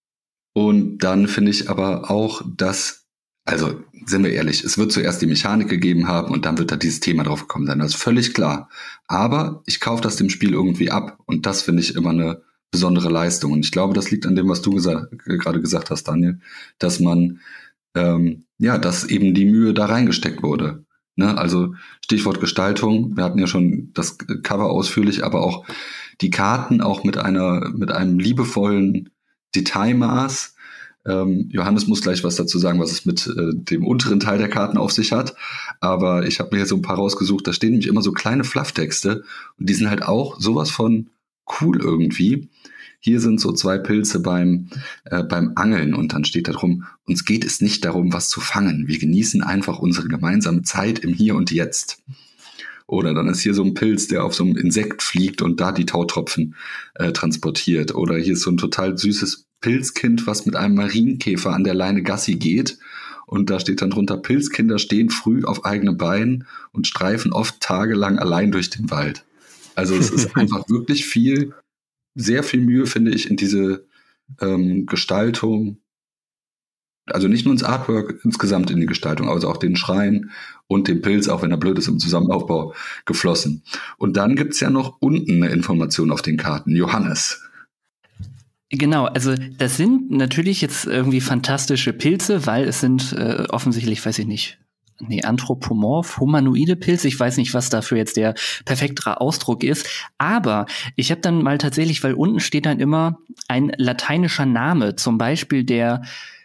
und dann finde ich aber auch, dass, also sind wir ehrlich, es wird zuerst die Mechanik gegeben haben und dann wird da dieses Thema drauf gekommen sein. Das ist völlig klar. Aber ich kaufe das dem Spiel irgendwie ab und das finde ich immer eine besondere Leistung. Und ich glaube, das liegt an dem, was du gesa- gerade gesagt hast, Daniel, dass man, ähm, ja, dass eben die Mühe da reingesteckt wurde. Ne? Also Stichwort Gestaltung, wir hatten ja schon das Cover ausführlich, aber auch die Karten auch mit einer, mit einem liebevollen Detailmaß. Ähm, Johannes muss gleich was dazu sagen, was es mit äh, dem unteren Teil der Karten auf sich hat. Aber ich habe mir hier so ein paar rausgesucht, da stehen nämlich immer so kleine Flufftexte und die sind halt auch sowas von cool irgendwie. Hier sind so zwei Pilze beim äh, beim Angeln und dann steht da drum, uns geht es nicht darum, was zu fangen. Wir genießen einfach unsere gemeinsame Zeit im Hier und Jetzt. Oder dann ist hier so ein Pilz, der auf so einem Insekt fliegt und da die Tautropfen äh, transportiert. Oder hier ist so ein total süßes Pilzkind, was mit einem Marienkäfer an der Leine Gassi geht. Und da steht dann drunter, Pilzkinder stehen früh auf eigenen Beinen und streifen oft tagelang allein durch den Wald. Also es ist einfach wirklich viel, sehr viel Mühe, finde ich, in diese ähm, Gestaltung. Also nicht nur ins Artwork, insgesamt in die Gestaltung, also auch den Schrein und den Pilz, auch wenn er blöd ist, im Zusammenaufbau geflossen. Und dann gibt's ja noch unten eine Information auf den Karten. Johannes. Genau, also das sind natürlich jetzt irgendwie fantastische Pilze, weil es sind äh, offensichtlich, weiß ich nicht, nee, anthropomorph, humanoide Pilze. Ich weiß nicht, was dafür jetzt der perfektere Ausdruck ist. Aber ich habe dann mal tatsächlich, weil unten steht dann immer ein lateinischer Name, zum Beispiel der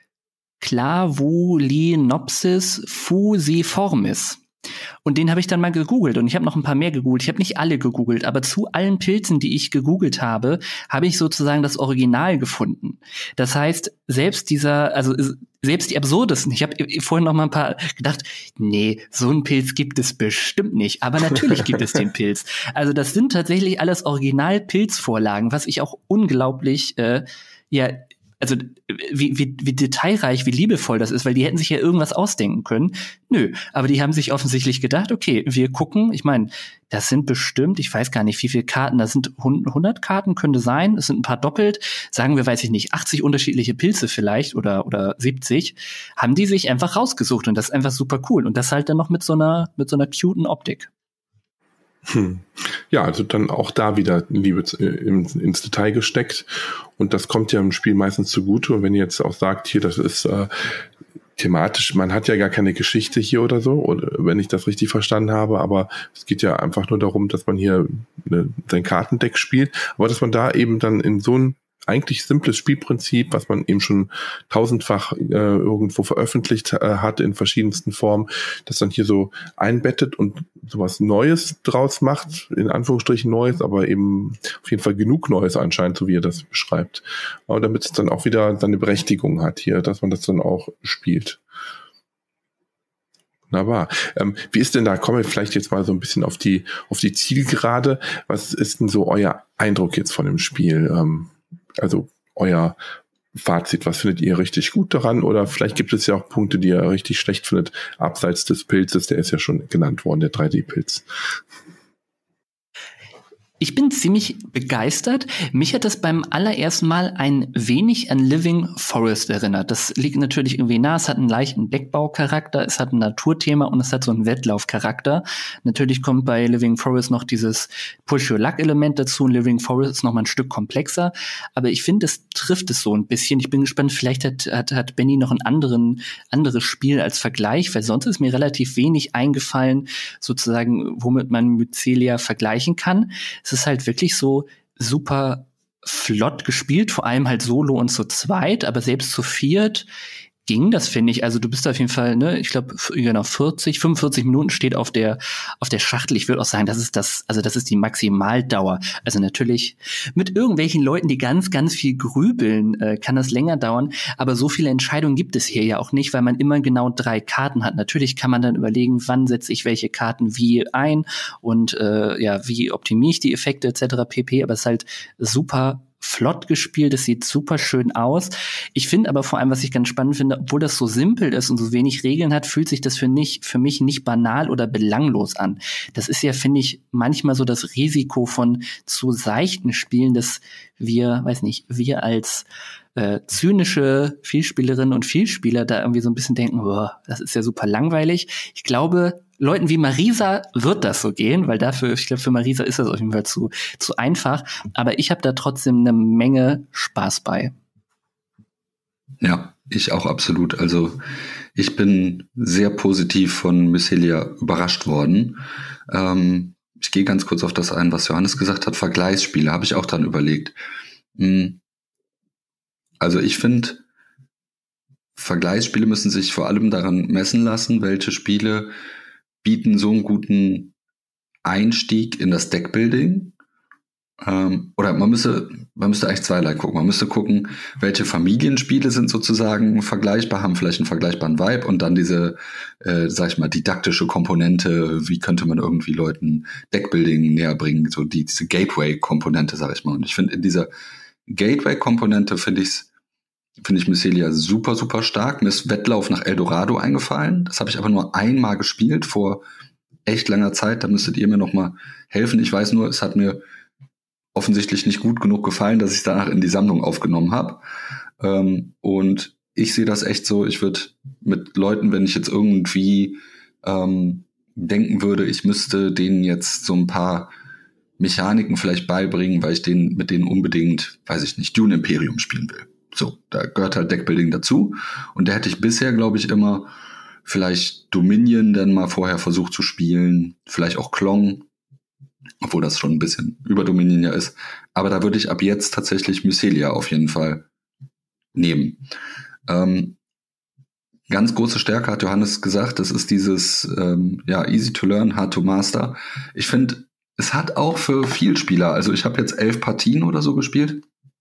Clavulinopsis fusiformis. Und den habe ich dann mal gegoogelt und ich habe noch ein paar mehr gegoogelt. Ich habe nicht alle gegoogelt, aber zu allen Pilzen, die ich gegoogelt habe, habe ich sozusagen das Original gefunden. Das heißt, selbst dieser, also selbst die absurdesten, ich habe vorhin noch mal ein paar gedacht, nee, so einen Pilz gibt es bestimmt nicht. Aber natürlich gibt es den Pilz. Also das sind tatsächlich alles Original-Pilzvorlagen, was ich auch unglaublich, äh, ja, also wie, wie, wie detailreich, wie liebevoll das ist, weil die hätten sich ja irgendwas ausdenken können. Nö, aber die haben sich offensichtlich gedacht, okay, wir gucken, ich meine, das sind bestimmt, ich weiß gar nicht, wie viele Karten, das sind hundert Karten, könnte sein, es sind ein paar doppelt, sagen wir, weiß ich nicht, achtzig unterschiedliche Pilze vielleicht oder oder siebzig, haben die sich einfach rausgesucht und das ist einfach super cool und das halt dann noch mit so einer mit so einer cuten Optik. Hm. Ja, also dann auch da wieder Liebe ins Detail gesteckt und das kommt ja im Spiel meistens zugute und wenn ihr jetzt auch sagt, hier, das ist äh, thematisch, man hat ja gar keine Geschichte hier oder so, oder wenn ich das richtig verstanden habe, aber es geht ja einfach nur darum, dass man hier eine, sein Kartendeck spielt, aber dass man da eben dann in so ein eigentlich simples Spielprinzip, was man eben schon tausendfach äh, irgendwo veröffentlicht äh, hat in verschiedensten Formen, das dann hier so einbettet und sowas Neues draus macht, in Anführungsstrichen Neues, aber eben auf jeden Fall genug Neues anscheinend, so wie er das beschreibt. Aber damit es dann auch wieder seine Berechtigung hat hier, dass man das dann auch spielt. Wunderbar. Ähm, wie ist denn da, kommen wir vielleicht jetzt mal so ein bisschen auf die auf die Zielgerade. Was ist denn so euer Eindruck jetzt von dem Spiel? Ähm, Also euer Fazit, was findet ihr richtig gut daran? Oder vielleicht gibt es ja auch Punkte, die ihr richtig schlecht findet, abseits des Pilzes, der ist ja schon genannt worden, der drei D-Pilz. Ich bin ziemlich begeistert. Mich hat das beim allerersten Mal ein wenig an Living Forest erinnert. Das liegt natürlich irgendwie nah. Es hat einen leichten Deckbaucharakter, es hat ein Naturthema und es hat so einen Wettlaufcharakter. Natürlich kommt bei Living Forest noch dieses Push-Your-Luck-Element dazu. Und Living Forest ist noch mal ein Stück komplexer. Aber ich finde, es trifft es so ein bisschen. Ich bin gespannt, vielleicht hat, hat, hat Benny noch ein anderen, anderes Spiel als Vergleich, weil sonst ist mir relativ wenig eingefallen, sozusagen, womit man Mycelia vergleichen kann. Es ist halt wirklich so super flott gespielt, vor allem halt solo und zu zweit, aber selbst zu viert ging das, finde ich. Also du bist auf jeden Fall, ne, ich glaube, genau vierzig, fünfundvierzig Minuten steht auf der auf der Schachtel. Ich würde auch sagen, das ist das, also das ist die Maximaldauer. Also natürlich mit irgendwelchen Leuten, die ganz, ganz viel grübeln, äh, kann das länger dauern. Aber so viele Entscheidungen gibt es hier ja auch nicht, weil man immer genau drei Karten hat. Natürlich kann man dann überlegen, wann setze ich welche Karten wie ein und äh, ja, wie optimiere ich die Effekte et cetera pp. Aber es ist halt super flott gespielt, es sieht super schön aus. Ich finde aber vor allem, was ich ganz spannend finde, obwohl das so simpel ist und so wenig Regeln hat, fühlt sich das für, nicht, für mich nicht banal oder belanglos an. Das ist ja, finde ich, manchmal so das Risiko von zu seichten Spielen, dass wir, weiß nicht, wir als äh, zynische Vielspielerinnen und Vielspieler da irgendwie so ein bisschen denken, boah, das ist ja super langweilig. Ich glaube, Leuten wie Marisa wird das so gehen, weil dafür, ich glaube, für Marisa ist das auf jeden Fall zu, zu einfach. Aber ich habe da trotzdem eine Menge Spaß bei. Ja, ich auch absolut. Also ich bin sehr positiv von Mycelia überrascht worden. Ähm, ich gehe ganz kurz auf das ein, was Johannes gesagt hat. Vergleichsspiele habe ich auch dann überlegt. Also ich finde, Vergleichsspiele müssen sich vor allem daran messen lassen, welche Spiele bieten so einen guten Einstieg in das Deckbuilding. Ähm, oder man müsste, man müsste eigentlich zweierlei gucken. Man müsste gucken, welche Familienspiele sind sozusagen vergleichbar, haben vielleicht einen vergleichbaren Vibe und dann diese, äh, sag ich mal, didaktische Komponente, wie könnte man irgendwie Leuten Deckbuilding näher bringen, so die, diese Gateway-Komponente, sag ich mal. Und ich finde, in dieser Gateway-Komponente finde ich's Finde ich Mycelia super, super stark. Mir ist Wettlauf nach Eldorado eingefallen. Das habe ich aber nur einmal gespielt, vor echt langer Zeit. Da müsstet ihr mir noch mal helfen. Ich weiß nur, es hat mir offensichtlich nicht gut genug gefallen, dass ich es danach in die Sammlung aufgenommen habe. Ähm, und ich sehe das echt so, ich würde mit Leuten, wenn ich jetzt irgendwie ähm, denken würde, ich müsste denen jetzt so ein paar Mechaniken vielleicht beibringen, weil ich denen mit denen unbedingt, weiß ich nicht, Dune Imperium spielen will. So, da gehört halt Deckbuilding dazu. Und da hätte ich bisher, glaube ich, immer vielleicht Dominion dann mal vorher versucht zu spielen. Vielleicht auch Klong, obwohl das schon ein bisschen über Dominion ja ist. Aber da würde ich ab jetzt tatsächlich Mycelia auf jeden Fall nehmen. Ähm, ganz große Stärke hat Johannes gesagt, das ist dieses ähm, ja easy to learn, hard to master. Ich finde, es hat auch für Vielspieler, also ich habe jetzt elf Partien oder so gespielt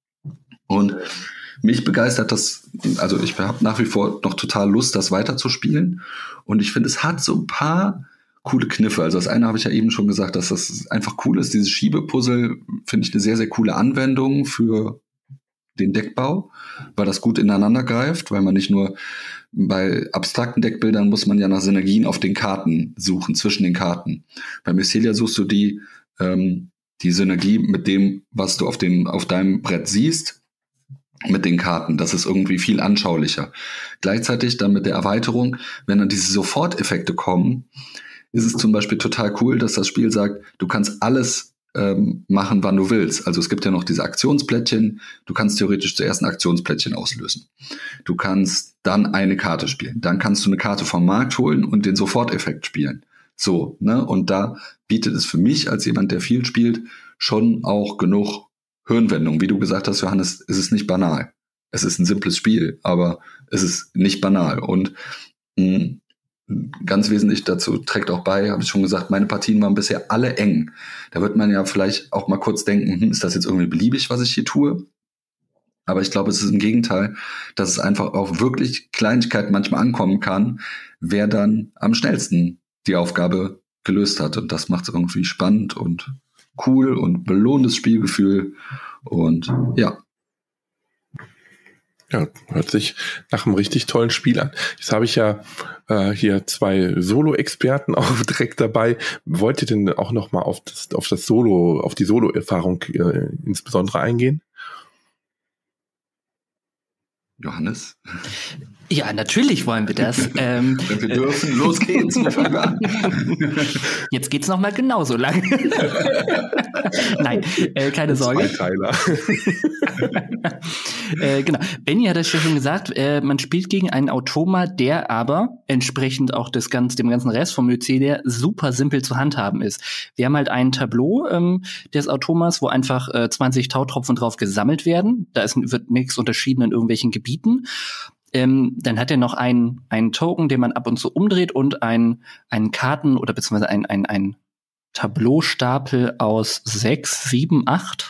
und mich begeistert das, also ich habe nach wie vor noch total Lust, das weiterzuspielen. Und ich finde, es hat so ein paar coole Kniffe. Also das eine habe ich ja eben schon gesagt, dass das einfach cool ist. Dieses Schiebepuzzle finde ich eine sehr, sehr coole Anwendung für den Deckbau, weil das gut ineinander greift, weil man nicht nur bei abstrakten Deckbildern muss man ja nach Synergien auf den Karten suchen, zwischen den Karten. Bei Mycelia suchst du die, ähm, die Synergie mit dem, was du auf dem, auf deinem Brett siehst, mit den Karten. Das ist irgendwie viel anschaulicher. Gleichzeitig dann mit der Erweiterung, wenn dann diese Soforteffekte kommen, ist es zum Beispiel total cool, dass das Spiel sagt, du kannst alles ähm, machen, wann du willst. Also es gibt ja noch diese Aktionsplättchen. Du kannst theoretisch zuerst ein Aktionsplättchen auslösen. Du kannst dann eine Karte spielen. Dann kannst du eine Karte vom Markt holen und den Soforteffekt spielen. So, ne? Und da bietet es für mich als jemand, der viel spielt, schon auch genug Hirnwendung. Wie du gesagt hast, Johannes, es ist nicht banal. Es ist ein simples Spiel, aber es ist nicht banal. Und mh, ganz wesentlich dazu trägt auch bei, habe ich schon gesagt, meine Partien waren bisher alle eng. Da wird man ja vielleicht auch mal kurz denken, hm, ist das jetzt irgendwie beliebig, was ich hier tue? Aber ich glaube, es ist im Gegenteil, dass es einfach auf wirklich Kleinigkeiten manchmal ankommen kann, wer dann am schnellsten die Aufgabe gelöst hat. Und das macht es irgendwie spannend und cool und belohnendes Spielgefühl und ja. Ja, hört sich nach einem richtig tollen Spiel an. Jetzt habe ich ja äh, hier zwei Solo-Experten auch direkt dabei. Wollt ihr denn auch noch mal auf das, auf das Solo, auf die Solo-Erfahrung äh, insbesondere eingehen? Johannes? Ja, natürlich wollen wir das. ähm, Wenn wir dürfen, los geht's. Jetzt geht's noch mal genauso lang. Nein, äh, keine Sorge. Zweiteiler. äh, genau. Benny hat es ja schon gesagt, äh, man spielt gegen einen Automa, der aber entsprechend auch des ganz, dem ganzen Rest vom Mycelia super simpel zu handhaben ist. Wir haben halt ein Tableau ähm, des Automas, wo einfach äh, zwanzig Tautropfen drauf gesammelt werden. Da ist, wird nichts unterschieden in irgendwelchen Gebieten. Ähm, dann hat er noch einen, einen Token, den man ab und zu umdreht und einen, einen Karten- oder beziehungsweise ein, ein, ein Tableaustapel aus sechs, sieben, acht.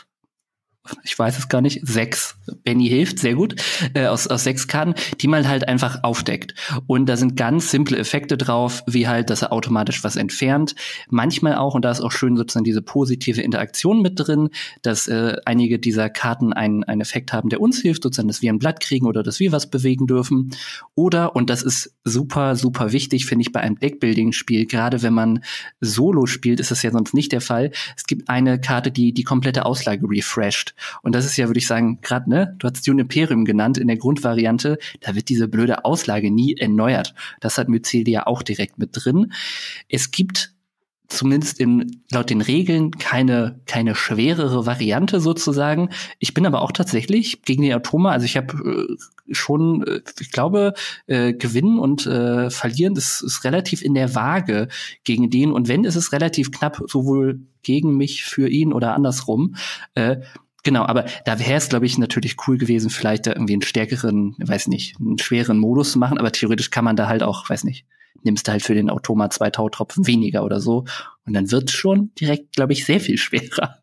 Ich weiß es gar nicht, sechs, Benny hilft, sehr gut, äh, aus, aus sechs Karten, die man halt einfach aufdeckt. Und da sind ganz simple Effekte drauf, wie halt, dass er automatisch was entfernt. Manchmal auch, und da ist auch schön sozusagen diese positive Interaktion mit drin, dass äh, einige dieser Karten einen, einen Effekt haben, der uns hilft, sozusagen, dass wir ein Blatt kriegen oder dass wir was bewegen dürfen. Oder, und das ist super, super wichtig, finde ich, bei einem Deckbuilding-Spiel, gerade wenn man Solo spielt, ist das ja sonst nicht der Fall. Es gibt eine Karte, die die komplette Auslage refresht. Und das ist ja, würde ich sagen, gerade, ne, du hast Dune Imperium genannt in der Grundvariante, da wird diese blöde Auslage nie erneuert. Das hat Mycelia auch direkt mit drin. Es gibt zumindest in, laut den Regeln keine keine schwerere Variante sozusagen. Ich bin aber auch tatsächlich gegen die Automa, also ich habe äh, schon, äh, ich glaube, äh, gewinnen und äh, verlieren ist, ist relativ in der Waage gegen den. Und wenn, ist es relativ knapp, sowohl gegen mich für ihn oder andersrum. Äh, Genau, aber da wäre es, glaube ich, natürlich cool gewesen, vielleicht da irgendwie einen stärkeren, weiß nicht, einen schweren Modus zu machen, aber theoretisch kann man da halt auch, weiß nicht, nimmst du halt für den Automa zwei Tautropfen weniger oder so und dann wird's schon direkt, glaube ich, sehr viel schwerer.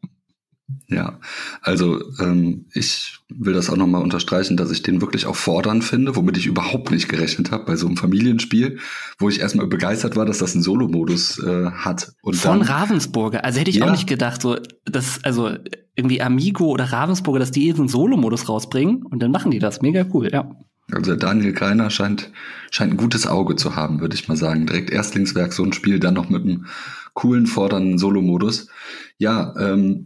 Ja, also ähm, ich will das auch nochmal unterstreichen, dass ich den wirklich auch fordernd finde, womit ich überhaupt nicht gerechnet habe bei so einem Familienspiel, wo ich erstmal begeistert war, dass das einen Solo-Modus äh, hat. Und Von dann, Ravensburger, also hätte ich ja. auch nicht gedacht, so dass also irgendwie Amigo oder Ravensburger, dass die einen Solo-Modus rausbringen und dann machen die das, mega cool, ja. Also Daniel Greiner scheint scheint ein gutes Auge zu haben, würde ich mal sagen. Direkt Erstlingswerk, so ein Spiel, dann noch mit einem coolen, fordernden Solo-Modus. Ja, ähm,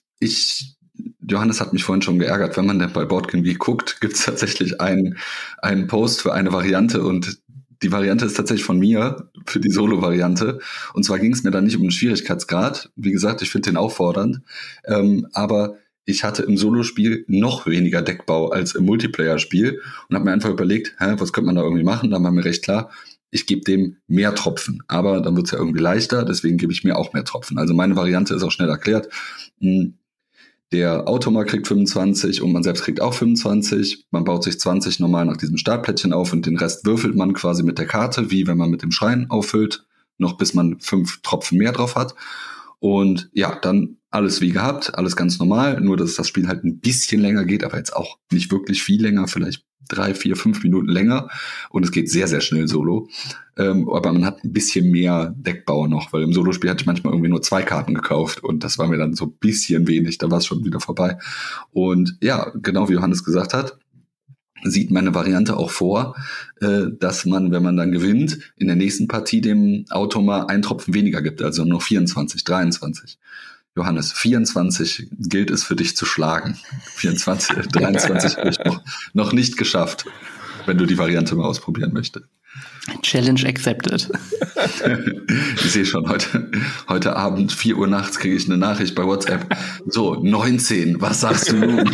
Ich, Johannes hat mich vorhin schon geärgert, wenn man denn bei Boardgame Geek guckt, gibt es tatsächlich einen, einen Post für eine Variante und die Variante ist tatsächlich von mir, für die Solo-Variante. Und zwar ging es mir da nicht um den Schwierigkeitsgrad. Wie gesagt, ich finde den auch fordernd. Ähm, aber ich hatte im Solospiel noch weniger Deckbau als im Multiplayer-Spiel und habe mir einfach überlegt, hä, was könnte man da irgendwie machen? Dann war mir recht klar, ich gebe dem mehr Tropfen. Aber dann wird es ja irgendwie leichter, deswegen gebe ich mir auch mehr Tropfen. Also meine Variante ist auch schnell erklärt. Hm, Der Automa kriegt fünfundzwanzig und man selbst kriegt auch fünfundzwanzig. Man baut sich zwanzig normal nach diesem Startplättchen auf und den Rest würfelt man quasi mit der Karte, wie wenn man mit dem Schrein auffüllt, noch bis man fünf Tropfen mehr drauf hat. Und ja, dann alles wie gehabt, alles ganz normal, nur dass das Spiel halt ein bisschen länger geht, aber jetzt auch nicht wirklich viel länger, vielleicht drei, vier, fünf Minuten länger. Und es geht sehr, sehr schnell solo. Ähm, aber man hat ein bisschen mehr Deckbau noch, weil im Solospiel hatte ich manchmal irgendwie nur zwei Karten gekauft und das war mir dann so ein bisschen wenig, da war es schon wieder vorbei. Und ja, genau wie Johannes gesagt hat, sieht meine Variante auch vor, äh, dass man, wenn man dann gewinnt, in der nächsten Partie dem Automa einen Tropfen weniger gibt, also noch vierundzwanzig, dreiundzwanzig. Johannes, vierundzwanzig gilt es für dich zu schlagen. vierundzwanzig, dreiundzwanzig habe ich noch, noch nicht geschafft, wenn du die Variante mal ausprobieren möchtest. Challenge accepted. Ich sehe schon, heute, heute Abend, vier Uhr nachts, kriege ich eine Nachricht bei WhatsApp. So, neunzehn, was sagst du nun?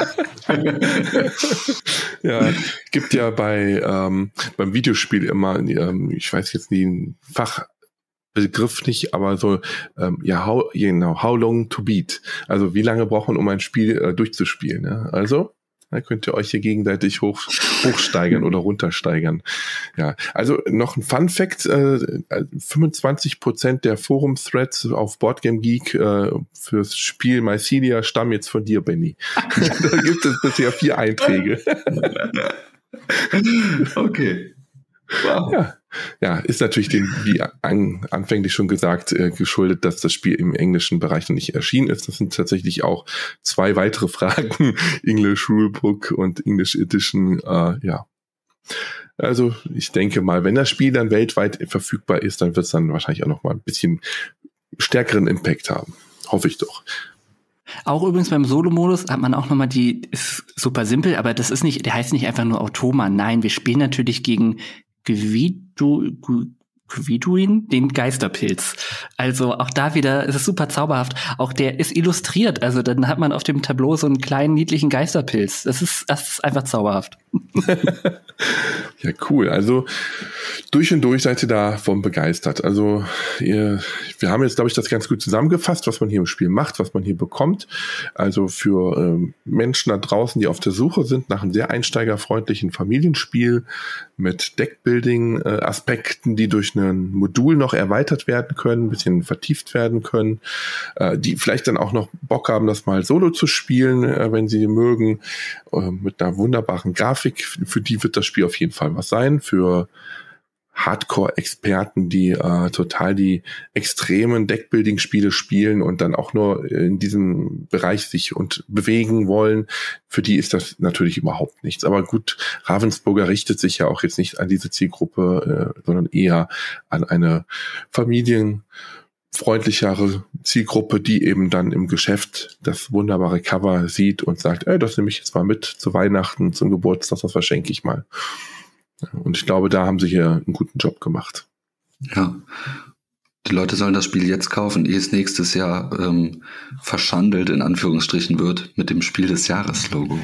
Ja, gibt ja bei ähm, beim Videospiel immer, ähm, ich weiß jetzt den Fachbegriff nicht, aber so, ähm, ja, how, genau, how long to beat. Also wie lange braucht man, um ein Spiel äh, durchzuspielen. Ja? Also da könnt ihr euch hier gegenseitig hoch, hochsteigern oder runtersteigern. Ja, also noch ein Fun Fact, äh, fünfundzwanzig Prozent der Forum-Threads auf Boardgame Geek äh, fürs Spiel Mycelia stammen jetzt von dir, Benny. Da gibt es bisher vier Einträge. Okay. Wow. Ja. Ja, ist natürlich dem, wie an, anfänglich schon gesagt, äh, geschuldet, dass das Spiel im englischen Bereich noch nicht erschienen ist. Das sind tatsächlich auch zwei weitere Fragen, English Rulebook und English Edition, äh, ja. Also ich denke mal, wenn das Spiel dann weltweit verfügbar ist, dann wird es dann wahrscheinlich auch noch mal ein bisschen stärkeren Impact haben. Hoffe ich doch. Auch übrigens beim Solo-Modus hat man auch nochmal die, ist super simpel, aber das ist nicht, der heißt nicht einfach nur Automa. Nein, wir spielen natürlich gegen Guido, Queeduin, den Geisterpilz. Also auch da wieder, es ist super zauberhaft. Auch der ist illustriert. Also dann hat man auf dem Tableau so einen kleinen, niedlichen Geisterpilz. Das ist, das ist einfach zauberhaft. Ja, cool. Also durch und durch seid ihr davon begeistert. Also ihr, wir haben jetzt, glaube ich, das ganz gut zusammengefasst, was man hier im Spiel macht, was man hier bekommt. Also für ähm, Menschen da draußen, die auf der Suche sind nach einem sehr einsteigerfreundlichen Familienspiel mit Deckbuilding-Aspekten, die durch ein Modul noch erweitert werden können, ein bisschen vertieft werden können, äh, die vielleicht dann auch noch Bock haben, das mal solo zu spielen, äh, wenn sie mögen, äh, mit einer wunderbaren Grafik. Für die wird das Spiel auf jeden Fall was sein. Für Hardcore-Experten, die äh, total die extremen Deckbuilding-Spiele spielen und dann auch nur in diesem Bereich sich und bewegen wollen, für die ist das natürlich überhaupt nichts. Aber gut, Ravensburger richtet sich ja auch jetzt nicht an diese Zielgruppe, äh, sondern eher an eine familienfreundlichere Zielgruppe, die eben dann im Geschäft das wunderbare Cover sieht und sagt, ey, das nehme ich jetzt mal mit zu Weihnachten, zum Geburtstag, das verschenke ich mal. Und ich glaube, da haben sie hier einen guten Job gemacht. Ja, die Leute sollen das Spiel jetzt kaufen, ehe es nächstes Jahr ähm, verschandelt in Anführungsstrichen wird mit dem Spiel des Jahres-Logo.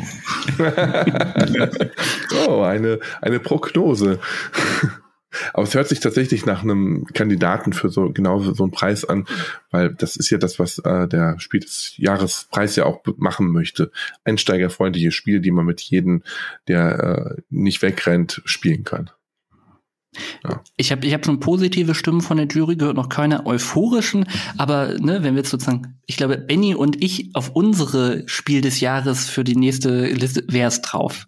Oh, eine, eine Prognose. Aber es hört sich tatsächlich nach einem Kandidaten für so genau so einen Preis an, weil das ist ja das, was äh, der Spiel des Jahrespreis ja auch machen möchte. Einsteigerfreundliche Spiele, die man mit jedem, der äh, nicht wegrennt, spielen kann. Ja. Ich habe ich hab schon positive Stimmen von der Jury gehört, noch keine euphorischen, aber ne, wenn wir jetzt sozusagen, ich glaube, Benny und ich auf unsere Spiel des Jahres für die nächste Liste, wär's drauf.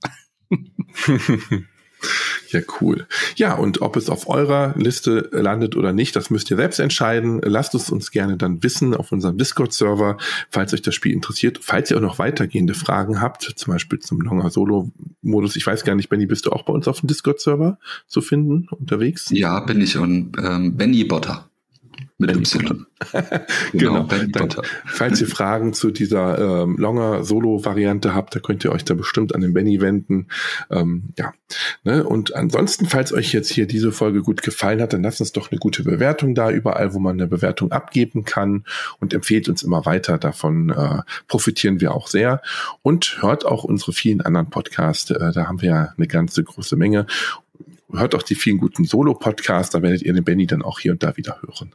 Ja, cool. Ja, und ob es auf eurer Liste landet oder nicht, das müsst ihr selbst entscheiden. Lasst es uns gerne dann wissen auf unserem Discord-Server, falls euch das Spiel interessiert. Falls ihr auch noch weitergehende Fragen habt, zum Beispiel zum Longer Solo-Modus. Ich weiß gar nicht, Benny, bist du auch bei uns auf dem Discord-Server zu finden, unterwegs? Ja, bin ich. Und ähm, Benny Botter. Mit Benny Y. Genau. Benny Dann, Botter. falls ihr Fragen zu dieser ähm, Longer Solo-Variante habt, da könnt ihr euch da bestimmt an den Benny wenden. Ähm, ja. Ne? Und ansonsten, falls euch jetzt hier diese Folge gut gefallen hat, dann lasst uns doch eine gute Bewertung da, überall, wo man eine Bewertung abgeben kann, und empfehlt uns immer weiter. Davon äh, profitieren wir auch sehr. Und hört auch unsere vielen anderen Podcasts. Äh, da haben wir ja eine ganze große Menge. Hört auch die vielen guten Solo-Podcasts, da werdet ihr den Benny dann auch hier und da wieder hören.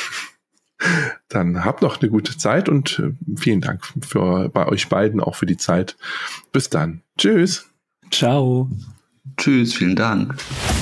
Dann habt noch eine gute Zeit und vielen Dank für bei euch beiden auch für die Zeit. Bis dann. Tschüss. Ciao. Tschüss, vielen Dank.